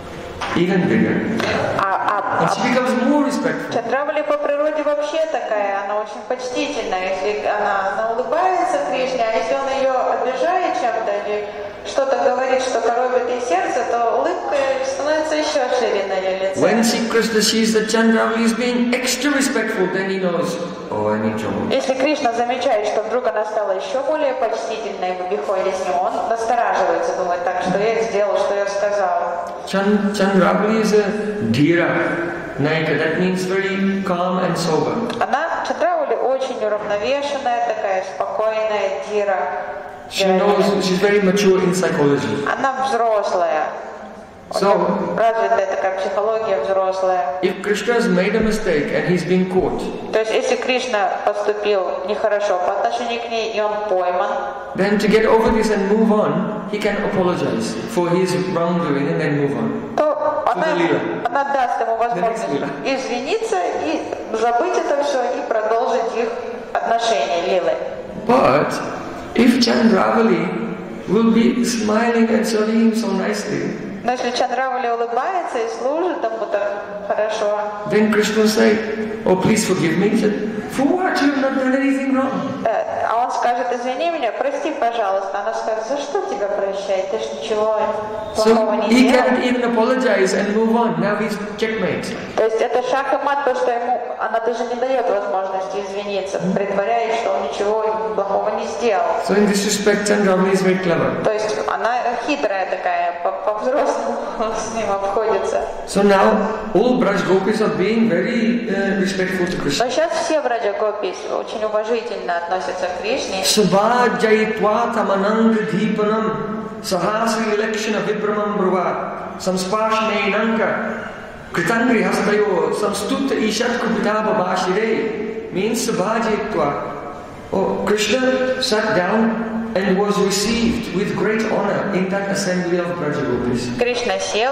even bigger. And she becomes more respectful. Чандравали по природе вообще такая, она очень почтительная. Если она улыбается Кришне, а если он ее обижает чем-то или что-то говорит, что коробит ей сердце, то улыбка становится еще шире на ее лице. When Sri Krishna sees that Chandravali is being extra respectful, then he knows, oh, I need trouble. Если Кришна замечает, что вдруг она стала еще более почтительной в обиходе с ним, он настораживается, думает, так, что я сделал, что я сказал. Chandravali is a dhira Naika, that means very calm and sober. Она, Чандравали, очень уравновешенная, такая спокойная dhira. She knows, she's very mature in psychology. Она взрослая. So, развитая такая психология взрослая. If Krishna has made a mistake and he's been caught, то есть, если Кришна поступил нехорошо по отношению к ней, и он пойман, then to get over this and move on, he can apologize for his wrongdoing and then move on. то она даст ему возможность извиниться и забыть это все и продолжить их отношения, лилы. But if Chandravali will be smiling and serving him so nicely, но если Чандравали улыбается и служит ему так хорошо, then Krishna will say, "Oh, please forgive me." He said, "For what? You have not done anything wrong." а он скажет: извини меня, прости, пожалуйста. Она скажет: за что тебя прощать? Ты ж ничего плохого So не he делал. cannot even apologize and move on. Now he's checkmate. То есть это шах и мат, потому что ему она даже не дает возможности извиниться, притворяясь, что он ничего плохого не сделал. So in this respect, Chandravali is very clever. То есть она хитрая такая, по-взрослому с ним обходится. So now all Braj Gopis are being very respectful to Krishna. Но сейчас все Браджа Гопис очень уважительно относятся к Кришне. Subhajayitva tamananga deepanam sahasri lekshana vibramam brava samsparshnainanka kritangri hastayo samstutta ishat kupitaba bashire means subhajayitva. Oh, Krishna sat down and was received with great honor in that assembly of Braja Gopis. Кришна сел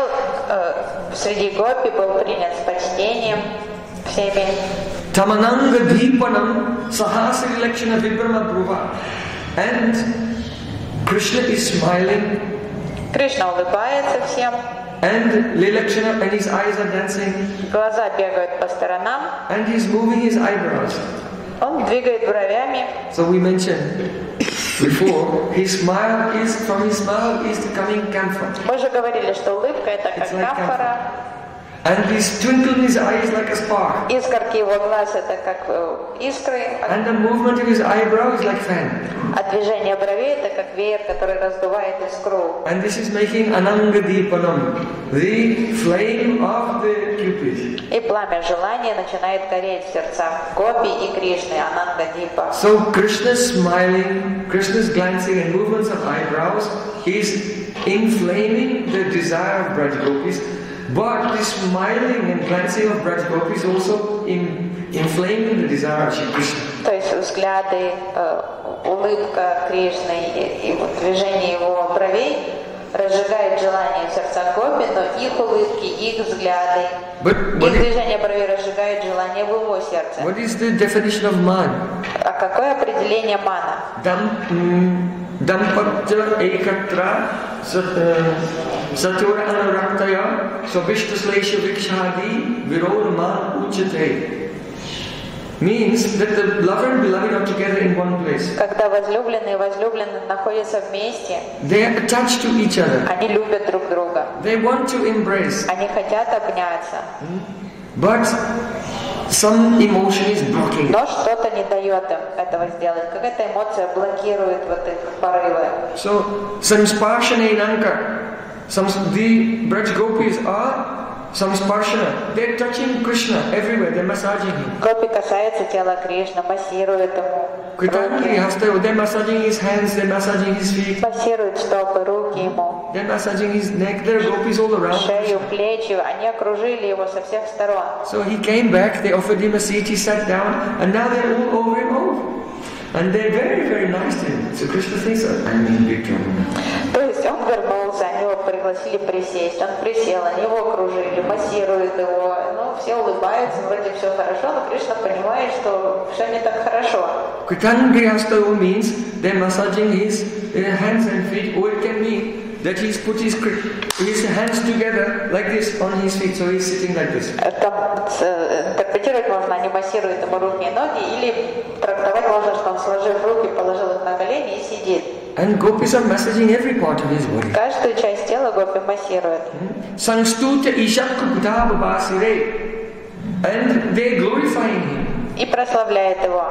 среди гопи, был принят с почтением всеми. Tamananga deepanam sahasri lekshana vibrama bruva. And Krishna is smiling. Кришна улыбается всем. And Lilakshana and his eyes are dancing. Глаза бегают по сторонам. And he's moving his eyebrows. Он двигает бровями. So we mentioned before, his smile is, from his smile is coming camphor. Мы же говорили, что улыбка это как камфора. And this twinkle in his eyes like a spark. Искорки его глаз это как искры. And the movement of his eyebrow is like fan. А движение бровей это как веер, который раздувает искру. And this is making Ananga Deepanam, the flame of the Cupid. И пламя желания начинает гореть в сердцах Гопи и Кришны, Ананда Дипа. So Krishna's smiling, Krishna's glancing and movements of eyebrows is inflaming the desire of Braj Gopis. But the smiling and glancing of Braj Gopis also inflaming the desire of Shri Krishna. То есть взгляды, улыбка Кришны и вот движение его бровей разжигает желание в сердцах Гопи, но их улыбки, их взгляды, их движение бровей разжигает желание в его сердце. What is the definition of man? А какое определение мана? Dampatya ekatra satyora anuraktaya svabishtaslesha vikshadi virodman uchate. Means that the lover and beloved are together in one place. Когда возлюбленный и возлюбленная находятся вместе, they are attached to each other. Они любят друг друга. They want to embrace. Они хотят обняться. But some emotion is blocking. Но что-то не дает им этого сделать. Какая-то эмоция блокирует вот их порывы. So, samsparshanenanka. The Braj Gopis are samsparshana. They're touching Krishna everywhere. They're massaging him. Гопи касается тела Кришны, массирует ему руки. They're massaging his hands. They're massaging his feet. Массирует стопы, руки ему. They're massaging his neck. There are gopis all around. Шею, плечи. Они окружили его со всех сторон. So he came back. They offered him a seat. He sat down, and now they're all over him. And they're very, very nice to him. So Krishna thinks, I'm in big trouble. То есть он вернулся, они его пригласили присесть, он присел, они его окружили, массируют его, ну, все улыбаются, вроде все хорошо, но Кришна понимает, что все не так хорошо. Kritangrihastayo means they're massaging his hands and feet, or it can mean that he's put his hands together like this on his feet, so he's sitting like this. Интерпретировать можно, они массируют ему руки и ноги, или трактовать можно, что он сложив руки, положил их на колени и сидит. And gopis are massaging every part of his body. Каждую часть тела гопи массируют. Sanstuta ishakupta babasire. And they're glorifying him. И прославляет его.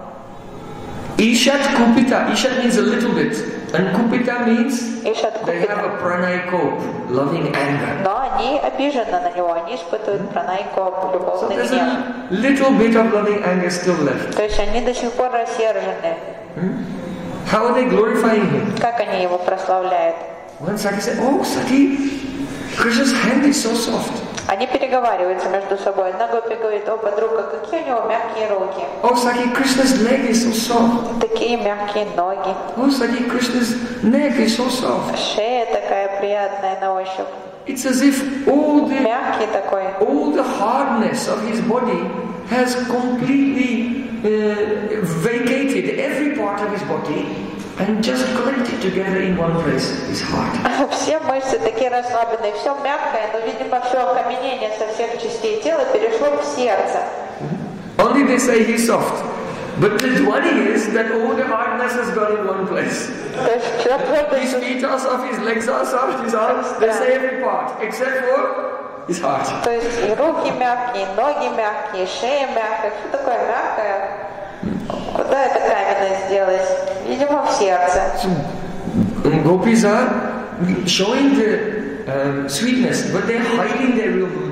Ishat kupita. Ishat means a little bit. And kupita means Ишат they have купита. a pranay kope, loving anger. Но они обижены на него, они испытывают пранайкоп, So любовный there's гнев. a little bit of loving anger still left. То есть они до сих пор рассержены. How are they glorifying him? Как они его прославляют? One Sati said, "Oh Sati, Krishna's hand is so soft. Они переговариваются между собой. Одна гопи говорит: о, подруга, какие у него мягкие руки, Oh Sati, Krishna's leg is so soft. такие мягкие ноги, Oh Sati, Krishna's neck is so soft." шея такая приятная на ощупь. it's as if all мягкий такой. the hardness of his body has completely vacated every part of his body and just collected together in one place, his heart. Все мышцы такие расслабленные, все мягкое, но, видимо, все окаменение со всех частей тела перешло в сердце. Only they say he's soft. But the worry is that all the hardness has gone in one place. His feet are soft, his legs are soft, his arms, they say every part, except for his heart. То есть и руки мягкие, и ноги мягкие, и шея мягкая, все такое мягкое. Куда это каменное сделать? Видимо, в сердце. So, gopis are showing the sweetness, but they're hiding their real mood.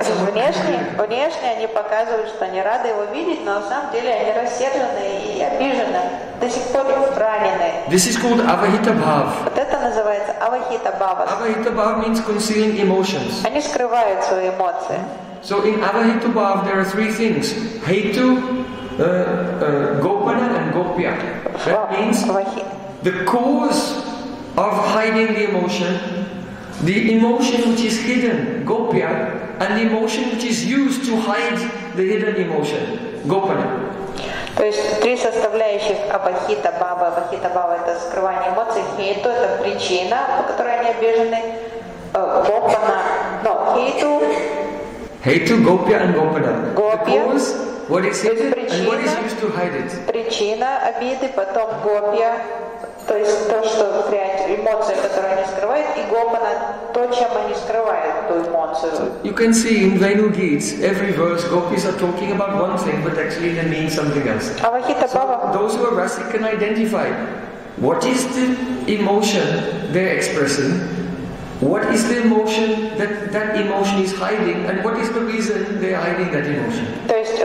Внешне они показывают, что они рады его видеть, но на самом деле они рассержены и обижены, до сих пор ранены. This is called avahita bhav. Вот это называется авахита бхава. Avahita bhav means concealing emotions. Они скрывают свои эмоции. So in avahita bhav there are three things: hetu, gopana, and gopya. That means the cause of hiding the emotion which is hidden, gopya, and the emotion which is used to hide the hidden emotion, gopana. То есть три составляющих авахита бхава. Авахита бхава — это скрывание эмоций. Хейту — это причина, по которой они обижены. Гопана, но хейту. Hetu, gopya, and gopana. Gopya. The cause, what is hidden, and what is used to hide it. Причина обиды, потом гопья, то есть то, что эмоция, которую они скрывают, и гопана, то, чем они скрывают ту эмоцию. You can see in Venu Geets, every verse, gopis are talking about one thing, but actually they mean something else. So those who are rasic can identify what is the emotion they're expressing, what is the emotion that emotion is hiding, and what is the reason they're hiding that emotion. То есть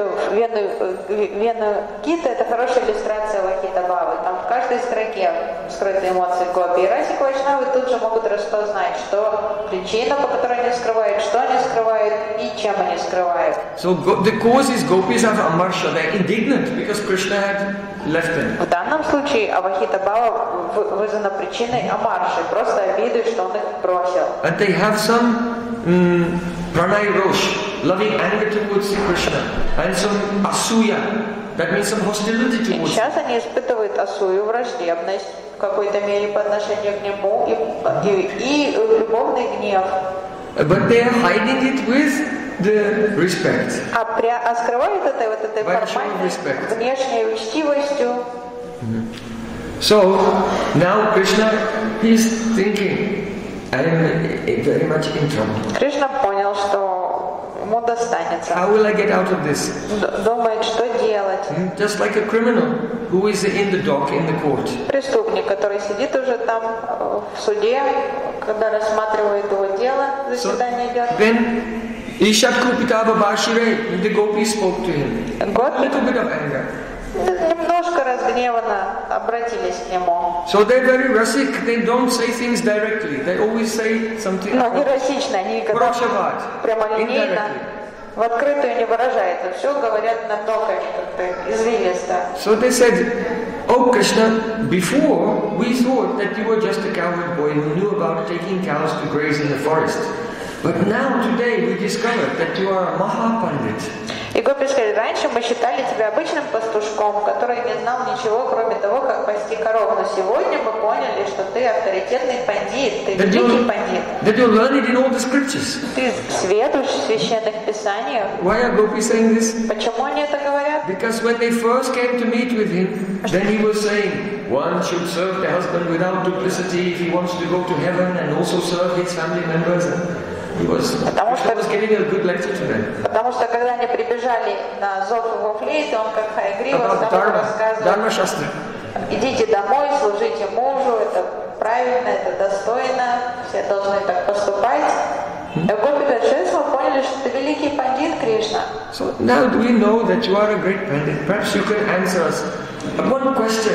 Вену Гита — это хорошая иллюстрация авахита бхавы. Там в каждой строке скрыты эмоции гопи. И расик вайшнавы тут же могут распознать, что причина, по которой они скрывают, что они скрывают и чем они скрывают. So the cause is gopis have amarsha. They're indignant because Krishna had left them. В данном случае авахита бхава вызвана причиной амарши, просто обидой, что он их бросил. And they have some pranay rosh, loving anger towards Krishna, and some asuya, that means some hostility towards him. Сейчас они испытывают асую, враждебность в какой-то мере по отношению к нему и любовный гнев. But they are hiding it with the respect. А скрывают это вот этой формальной внешней учтивостью. So now Krishna is thinking, I am very much in trouble. Кришна понял, что ему достанется. How will I get out of this? Думает, что делать. Just like a criminal who is in the dock in the court. Преступник, который сидит уже там в суде, когда рассматривает его дело, заседание идет. Then Ishat Kupita Babashire, the gopis spoke to him. A little bit of anger. Немножко разгневанно обратились к нему. So they're very rasic. They don't say things directly. They always say something. Но не расично, они когда прямолинейно в открытую не выражаются. Все говорят намного как-то извилисто. So they said, "Oh Krishna, before we thought that you were just a cowherd boy who knew about taking cows to graze in the forest. But now today we discovered that you are a Mahapandit." И гопи сказали: раньше мы считали тебя обычным пастушком, который не знал ничего, кроме того, как пасти коров. Но сегодня мы поняли, что ты авторитетный пандит, ты великий пандит. That you learned it in all the scriptures. Ты сведущ в священных писаниях. Why are gopis saying this? Почему они это говорят? Because when they first came to meet with him, then he was saying, one should serve the husband without duplicity if he wants to go to heaven and also serve his family members. He was getting a good lecture to them. Потому что когда они прибежали на зов его флейты, он как Хаягрива стал рассказывать: идите домой, служите мужу, это правильно, это достойно, все должны так поступать. И гопи говорят: что мы поняли, что ты великий пандит, Кришна. So now we know that you are a great pandit. Perhaps you can answer us one question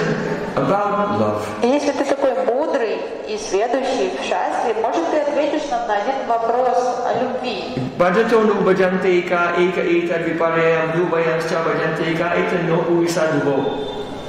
about love. Если ты такой мудрый и сведущий в шастре, может, ты ответишь нам на один вопрос о любви. Bhajatonu bhajanте eka eta viparayam lubayamscha bhajante eka eta no uvisaduvo.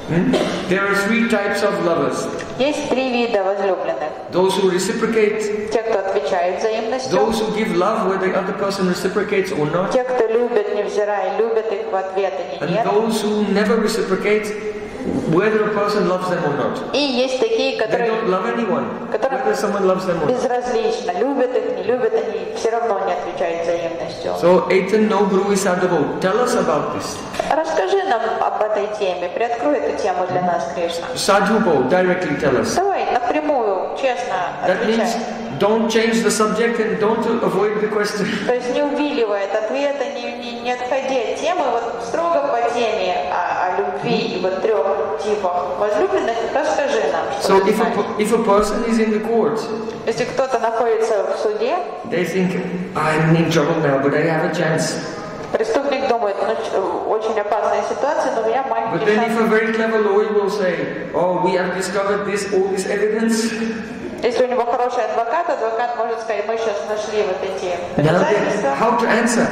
There are three types of lovers. Есть три вида возлюбленных. Those who reciprocate, те, кто отвечает отвечают взаимностью. Those who give love where the other person reciprocates or not. Те, кто любят, невзирая, любят их в ответ или And нет. those who never reciprocate whether a person loves them or not. И есть такие, They которые don't love anyone, whether someone loves them or not. безразлично, любят их, не любят, они все равно не отвечают взаимностью. So, Eitan no Guru Sadhavo, tell us about this. Расскажи нам об этой теме, приоткрой эту тему для нас, Кришна. Sadhubo, directly tell us. Давай напрямую, честно That means отвечай. don't change the subject and don't avoid the question. То есть не увиливай от ответа, не отходи от темы, вот строго по теме о любви и вот трех типах возлюбленных, расскажи нам, что So ты if знаешь. if a person is in the court, Если кто-то находится в суде, they think, I'm in trouble now, but I have a chance. преступник думает, ну, очень опасная ситуация, но у меня But маленький then if шанс. a very clever lawyer will say, oh, we have discovered all this evidence, Если у него хороший адвокат, адвокат может сказать, мы сейчас нашли вот эти now then, доказательства. how to answer?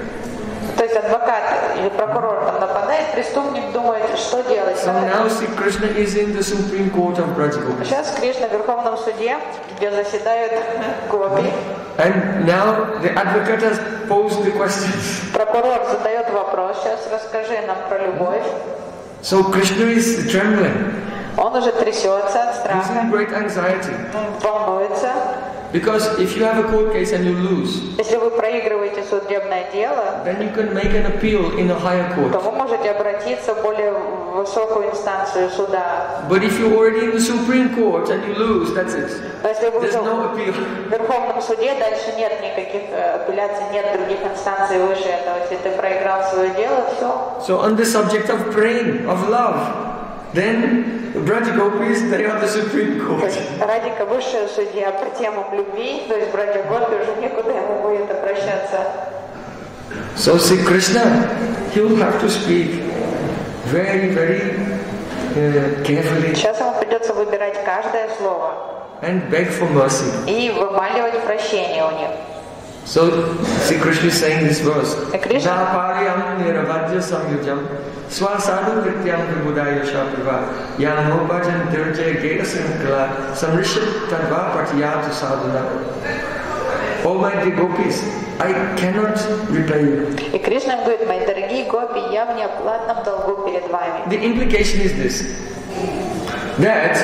То есть адвокат или прокурор там нападает, преступник думает, что делать. So now Sri Krishna is in the Supreme Court of Brajagopis. Сейчас Кришна в Верховном суде, где заседают гопи. And now the advocate has posed the questions. Прокурор задает вопрос, сейчас расскажи нам про любовь. So Krishna is trembling. Он уже трясется от He's страха, in great anxiety. волнуется. Because if you have a court case and you lose, Если вы проигрываете судебное дело, then you can make an appeal in a higher то court. вы можете обратиться в более высокую инстанцию суда. But if you're already in the Supreme Court and you lose, that's it. Но если вы There's уже no appeal. в Верховном суде, дальше нет никаких апелляций, нет других инстанций выше этого. Если ты проиграл свое дело, все. So on the subject of praying, of love, then Brajagopis, they are the Supreme То Court. есть Радика высшая судья по темам любви, то есть братья Гопи уже никуда ему будет обращаться. So Sri Krishna, he will have to speak very, very carefully Сейчас ему придется выбирать каждое слово and beg for mercy. и вымаливать прощение у них. So Sri Krishna is saying this verse. И Кришна Naparyam niravadya samyujam swasadu krityam vibudayasha priva yam bhajan dirjaya geta sankala samrishat tadva patiyatu sadhana. Oh my dear gopis, I cannot repay you. И Кришна им говорит, мои дорогие гопи, я в неоплатном долгу перед вами. The implication is this, that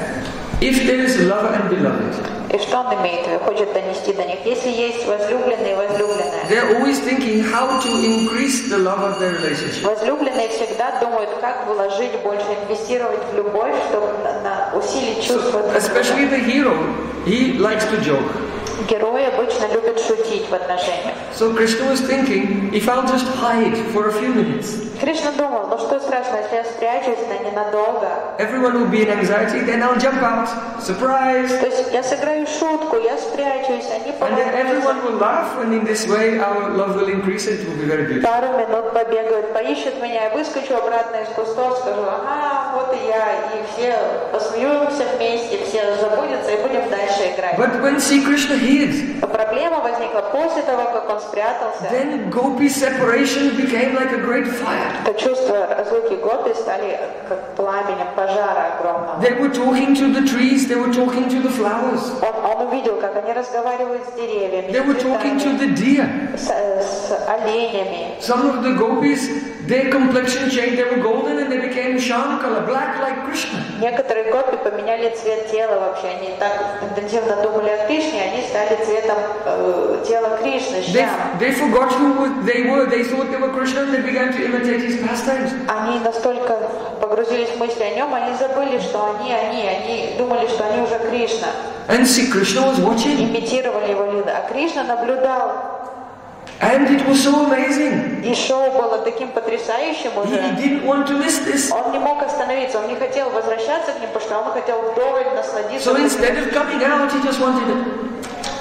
if there is lover and beloved, И что он имеет в виду? Хочет донести до них. Если есть возлюбленные и возлюбленная, they're always thinking how to increase the love of their relationship. возлюбленные всегда думают, как вложить больше, инвестировать в любовь, чтобы усилить чувство друг друга. Especially the hero, he likes to joke. Герои обычно любят шутить в отношениях. So Krishna was thinking, if I'll just hide for a few minutes, Кришна думал, ну что страшно, если я спрячусь на ненадолго. everyone will be in anxiety, then I'll jump out, surprise, То есть я сыграю шутку, я спрячусь, они and then everyone помогут. will laugh, and in this way our love will increase, it will be very beautiful. Пару минут побегают, поищут меня, я выскочу обратно из кустов, скажу, ага, вот и я, и все посмеемся вместе, все забудутся и будем дальше играть. But when Sri Krishna hid, Но проблема возникла после того, как он спрятался. then Gopi's separation became like a great fire. То чувства разлуки Гопи стали как пламенем пожара огромного. They were talking to the trees, they were talking to the flowers, Он увидел, как они разговаривают с деревьями, they were с talking to цветами, the deer. с оленями. Some of the gopis, their complexion changed, they were golden and they became Shyam color, black like Krishna. Некоторые гопи поменяли цвет тела вообще. Они так интенсивно думали о Кришне, они стали цветом тела Кришны, Шьям. They forgot who they were, they thought they were Krishna and they began to imitate his pastimes. Они настолько погрузились в мысли о нем, они забыли, что они думали, что они уже Кришна. And see, Krishna was watching. Имитировали его лиду. А Кришна наблюдал. And it was so amazing. И шоу было таким потрясающим He уже. didn't want to miss this. Он не мог остановиться, он не хотел возвращаться к ним, потому что он хотел вдоволь насладиться. So instead of coming out, he just wanted to...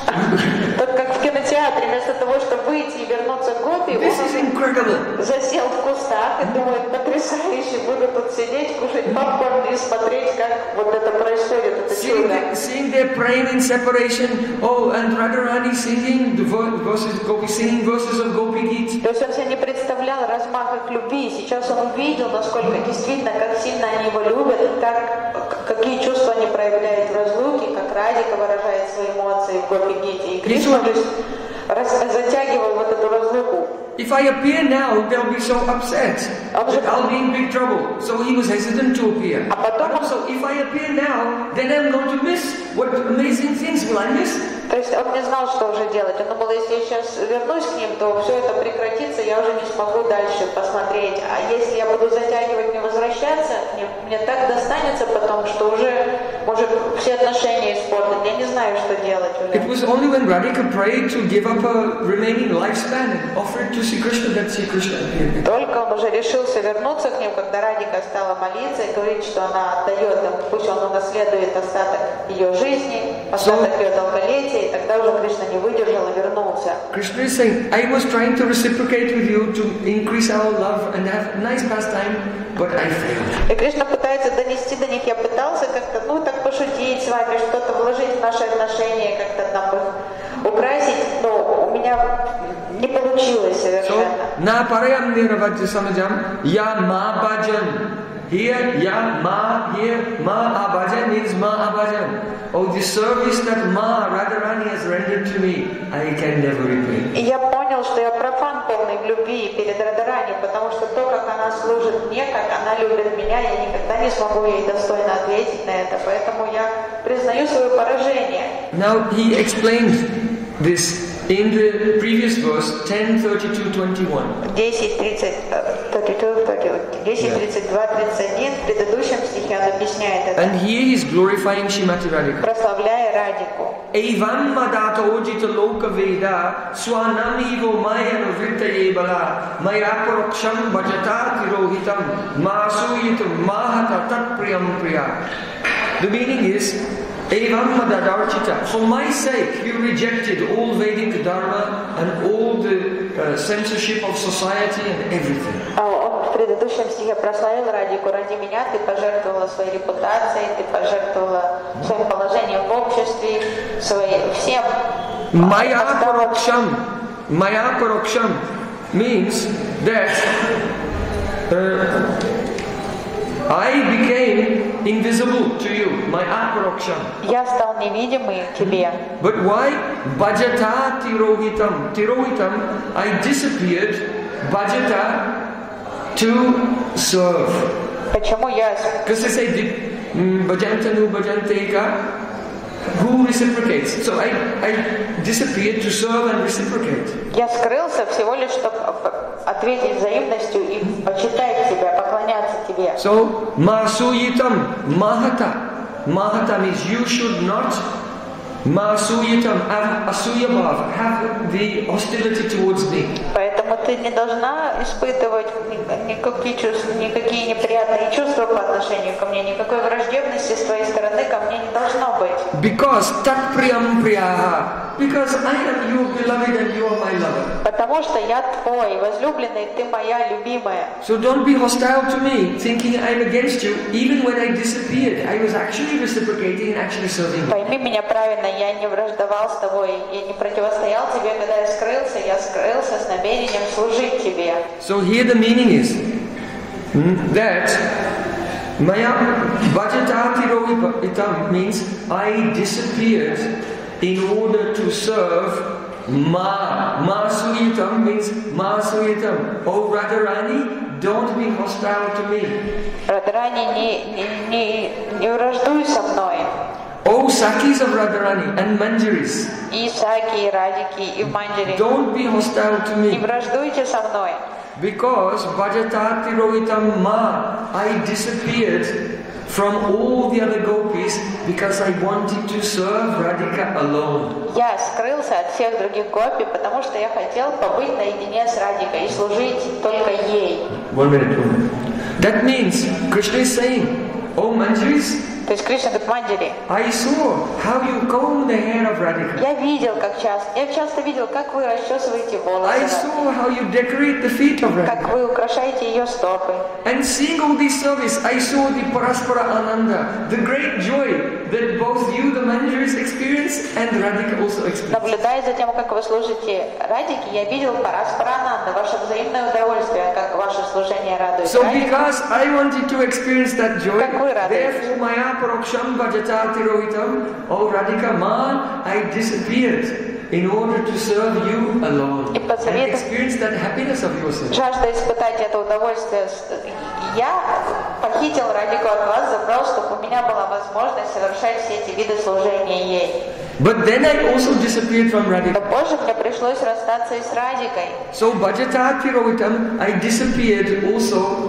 Так как в кинотеатре, вместо того, чтобы выйти и вернуться к Гопи, This is он incredible. засел в кустах и думает, потрясающе, буду тут сидеть, кушать попкорн и смотреть, как вот это происходит, это чудо. Seeing their praying in separation, oh, and Radharani singing the verses, Gopi singing verses of Gopi Geet. То есть он себе не представлял размах их любви, и сейчас он увидел, насколько действительно, как сильно они его любят, и как какие чувства они проявляют в разлуке, как Радика выражает свои эмоции в Гопи-гите. И Кришна затягивал вот эту разлуку. If I appear now, they'll be so upset that I'll be in big trouble. So he was hesitant to appear. And also, if I appear now, then I'm going to miss. What amazing things will I miss? То есть он не знал, что уже делать. Он думал, если я сейчас вернусь к ним, то все это прекратится, я уже не смогу дальше посмотреть. А если я буду затягивать, не возвращаться, мне так достанется потом, что уже может все отношения испортить. Я не знаю, что делать уже. It was only when Radhika prayed to give up her remaining lifespan and offer it to Sri Krishna that Sri Krishna appeared. Только он уже решился вернуться к ним, когда Радика стала молиться и говорить, что она отдает им, пусть он унаследует остаток ее жизни, остаток ее долголетия. И тогда уже Кришна не выдержал и вернулся. Krishna is saying, I was trying to reciprocate with you to increase our love and have nice pastime, but I failed. И Кришна пытается донести до них, я пытался как-то, так пошутить с вами, что-то вложить в наши отношения, как-то там их украсить, но у меня не получилось совершенно. Na parayam niravajya samajam, ya ma bhajan. Here, ya ma, here, ma abhajan means ma abhajan. Oh, the service that Ma Radharani has rendered to me, I can never repay. И я понял, что я профан полный в любви перед Радарани, потому что то, как она служит мне, как она любит меня, я никогда не смогу ей достойно ответить на это, поэтому я признаю свое поражение. Now he explains this in the previous verse 10:32-21. 10:32-31 в предыдущем стихе он объясняет это. And here he is glorifying Srimati Radhika. Прославляя Радику. Evam madata ojita loka veda swanamivo mayana vrittaye bala mayapuroksham bhajata tirohitam masuyitam mahata tatpriyam priya. The meaning is, Evam madadarchita, for my sake you rejected all Vedic dharma and all the censorship of society and everything. Он в предыдущем стихе прославил Радику. Ради меня ты пожертвовала своей репутацией, ты пожертвовала своим положением в обществе, всем. Maya paroksham means that I became invisible to you, my aparoksham. Я стал невидимым тебе. But why? Bhajata tirohitam. Tirohitam, I disappeared, bhajata, to serve. Почему я? Because they say, bhajantanu bhajanteka, who reciprocates. So I disappeared to serve and reciprocate. Я скрылся всего лишь, чтобы ответить взаимностью и почитать тебя, поклоняться тебе. So, masuyitam, mahata. Mahata means you should not, masuyitam, have asuyabhav, have the hostility towards me. Поэтому ты не должна испытывать никакие неприятные чувства по отношению ко мне, никакой враждебности с твоей стороны ко мне не должно быть. Because tat priyam priyaha. Because I am your beloved and you are my lover. Потому что я твой возлюбленный, ты моя любимая. So don't be hostile to me, thinking I'm against you. Even when I disappeared, I was actually reciprocating and actually serving you. Пойми меня правильно, я не враждовал с тобой, я не противостоял тебе, когда я скрылся с намерением служить тебе. So here the meaning is that Maya Bhajata Tirohitam means I disappeared in order to serve Masuyitam means Masuyitam. Oh Radharani, don't be hostile to me. Радharani, не враждуй со мной. Oh Sakis of Radharani and Manjaris. И Саки, и Радики, и Манджари. Don't be hostile to me. Не враждуйте со мной. Because Bhajata Tirohitam Ma, I disappeared from all the other gopis because I wanted to serve Radhika alone. Я скрылся от всех других гопи, потому что я хотел побыть наедине с Радикой и служить только ей. 1 minute. That means Krishna is saying, oh Manjaris, То есть Кришна говорит, Манджари, I saw how you comb the hair of Radhika. я часто видел, как вы расчесываете I волосы, saw how you decorate the feet of как Radhika. вы украшаете ее стопы. And seeing all this service, I saw the Paraspara Ananda, the great joy that both you, the Manjaris, experience and Radhika also experience. Наблюдая за тем, как вы служите Радике, я видел Параспарананда, ваше взаимное удовольствие, как ваше служение радует So Радику. because I wanted to experience that joy, Какой радость? therefore maya paroksham bhajata tirohitam, oh Radhika ma, I disappeared in order to serve you alone И под and завидом- experience that happiness of yourself. Жажда испытать это удовольствие. Я похитил Радику от вас, забрал, чтобы у меня была возможность совершать все эти виды служения ей. But then I also disappeared from Но Radhika. позже мне пришлось расстаться и с Радикой. So bhajata tirohitam, I disappeared also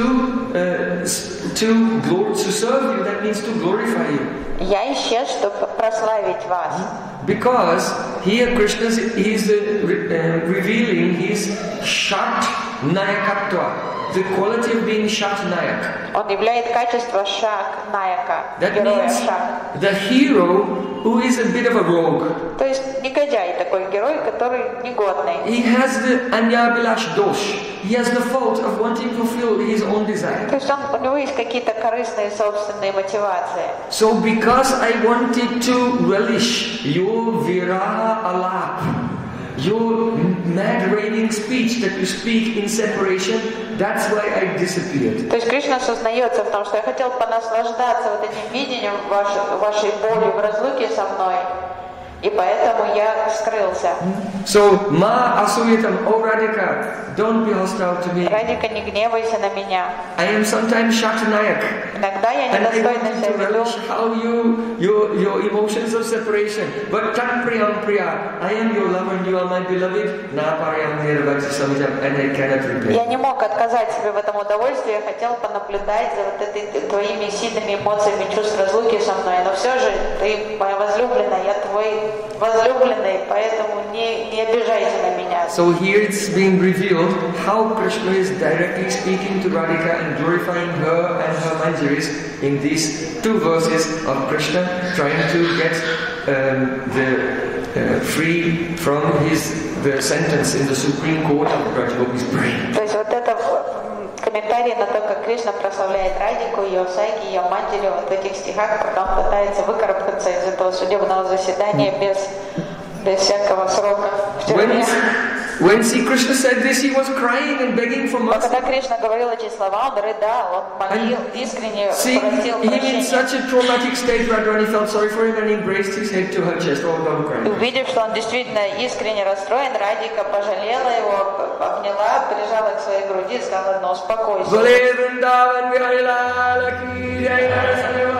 to serve you. That means to glorify you. Я исчез, чтобы прославить вас. Because here Krishna is revealing his Shat Nayakatva, the quality of being Shat Nayak. Он являет качество Шак Наяка, That героя means Шак. the hero who is a bit of a rogue. То есть негодяй такой герой, который негодный. He has the Anyabilash dosh. He has the fault of wanting to fulfill his own desire. То есть у него есть какие-то корыстные собственные мотивации. So because I wanted to relish your viraha alap, your mad raving speech that you speak in separation, that's why I disappeared. То есть Кришна сознается в том, что я хотел понаслаждаться вот этим видением вашей боли в разлуке со мной, и поэтому я скрылся. So, ma asuyatam, oh Radhika, don't be hostile to me. Радика, не гневайся на меня. I am sometimes Shatanayak. Иногда я And I недостойно wanted себя to веду. relish how your emotions of separation. But tat priyam priya, I am your lover and you are my beloved. Na pariyam nirvati samijam, and I cannot repay. Я не мог отказать себе в этом удовольствии, я хотел понаблюдать за вот этой твоими сильными эмоциями чувств разлуки со мной, но все же ты моя возлюбленная, я твой возлюбленный, поэтому не обижайся на меня. So here it's being revealed how Krishna is directly speaking to Radhika and glorifying her and her manjaris in these two verses of Krishna trying to get free from the sentence in the Supreme Court of Brajgopi's brain. То есть вот это комментарий на то, как Кришна прославляет Радику, ее Саги, ее Манджали вот в этих стихах, когда он пытается выкарабкаться из этого судебного заседания без всякого срока в тюрьме. When Sri Krishna said this, he was crying and begging for Но mercy. когда Кришна говорил эти слова, он рыдал, он молил, искренне See просил him in прощения. such a traumatic state, Radharani felt sorry for him and he raised his head to her chest. Oh, don't cry. Увидев, что он действительно искренне расстроен, Радика пожалела его, обняла, прижала к своей груди и сказала: "Ну, успокойся". Bole Vrindavan Vihari Lala Ki Jai Narasana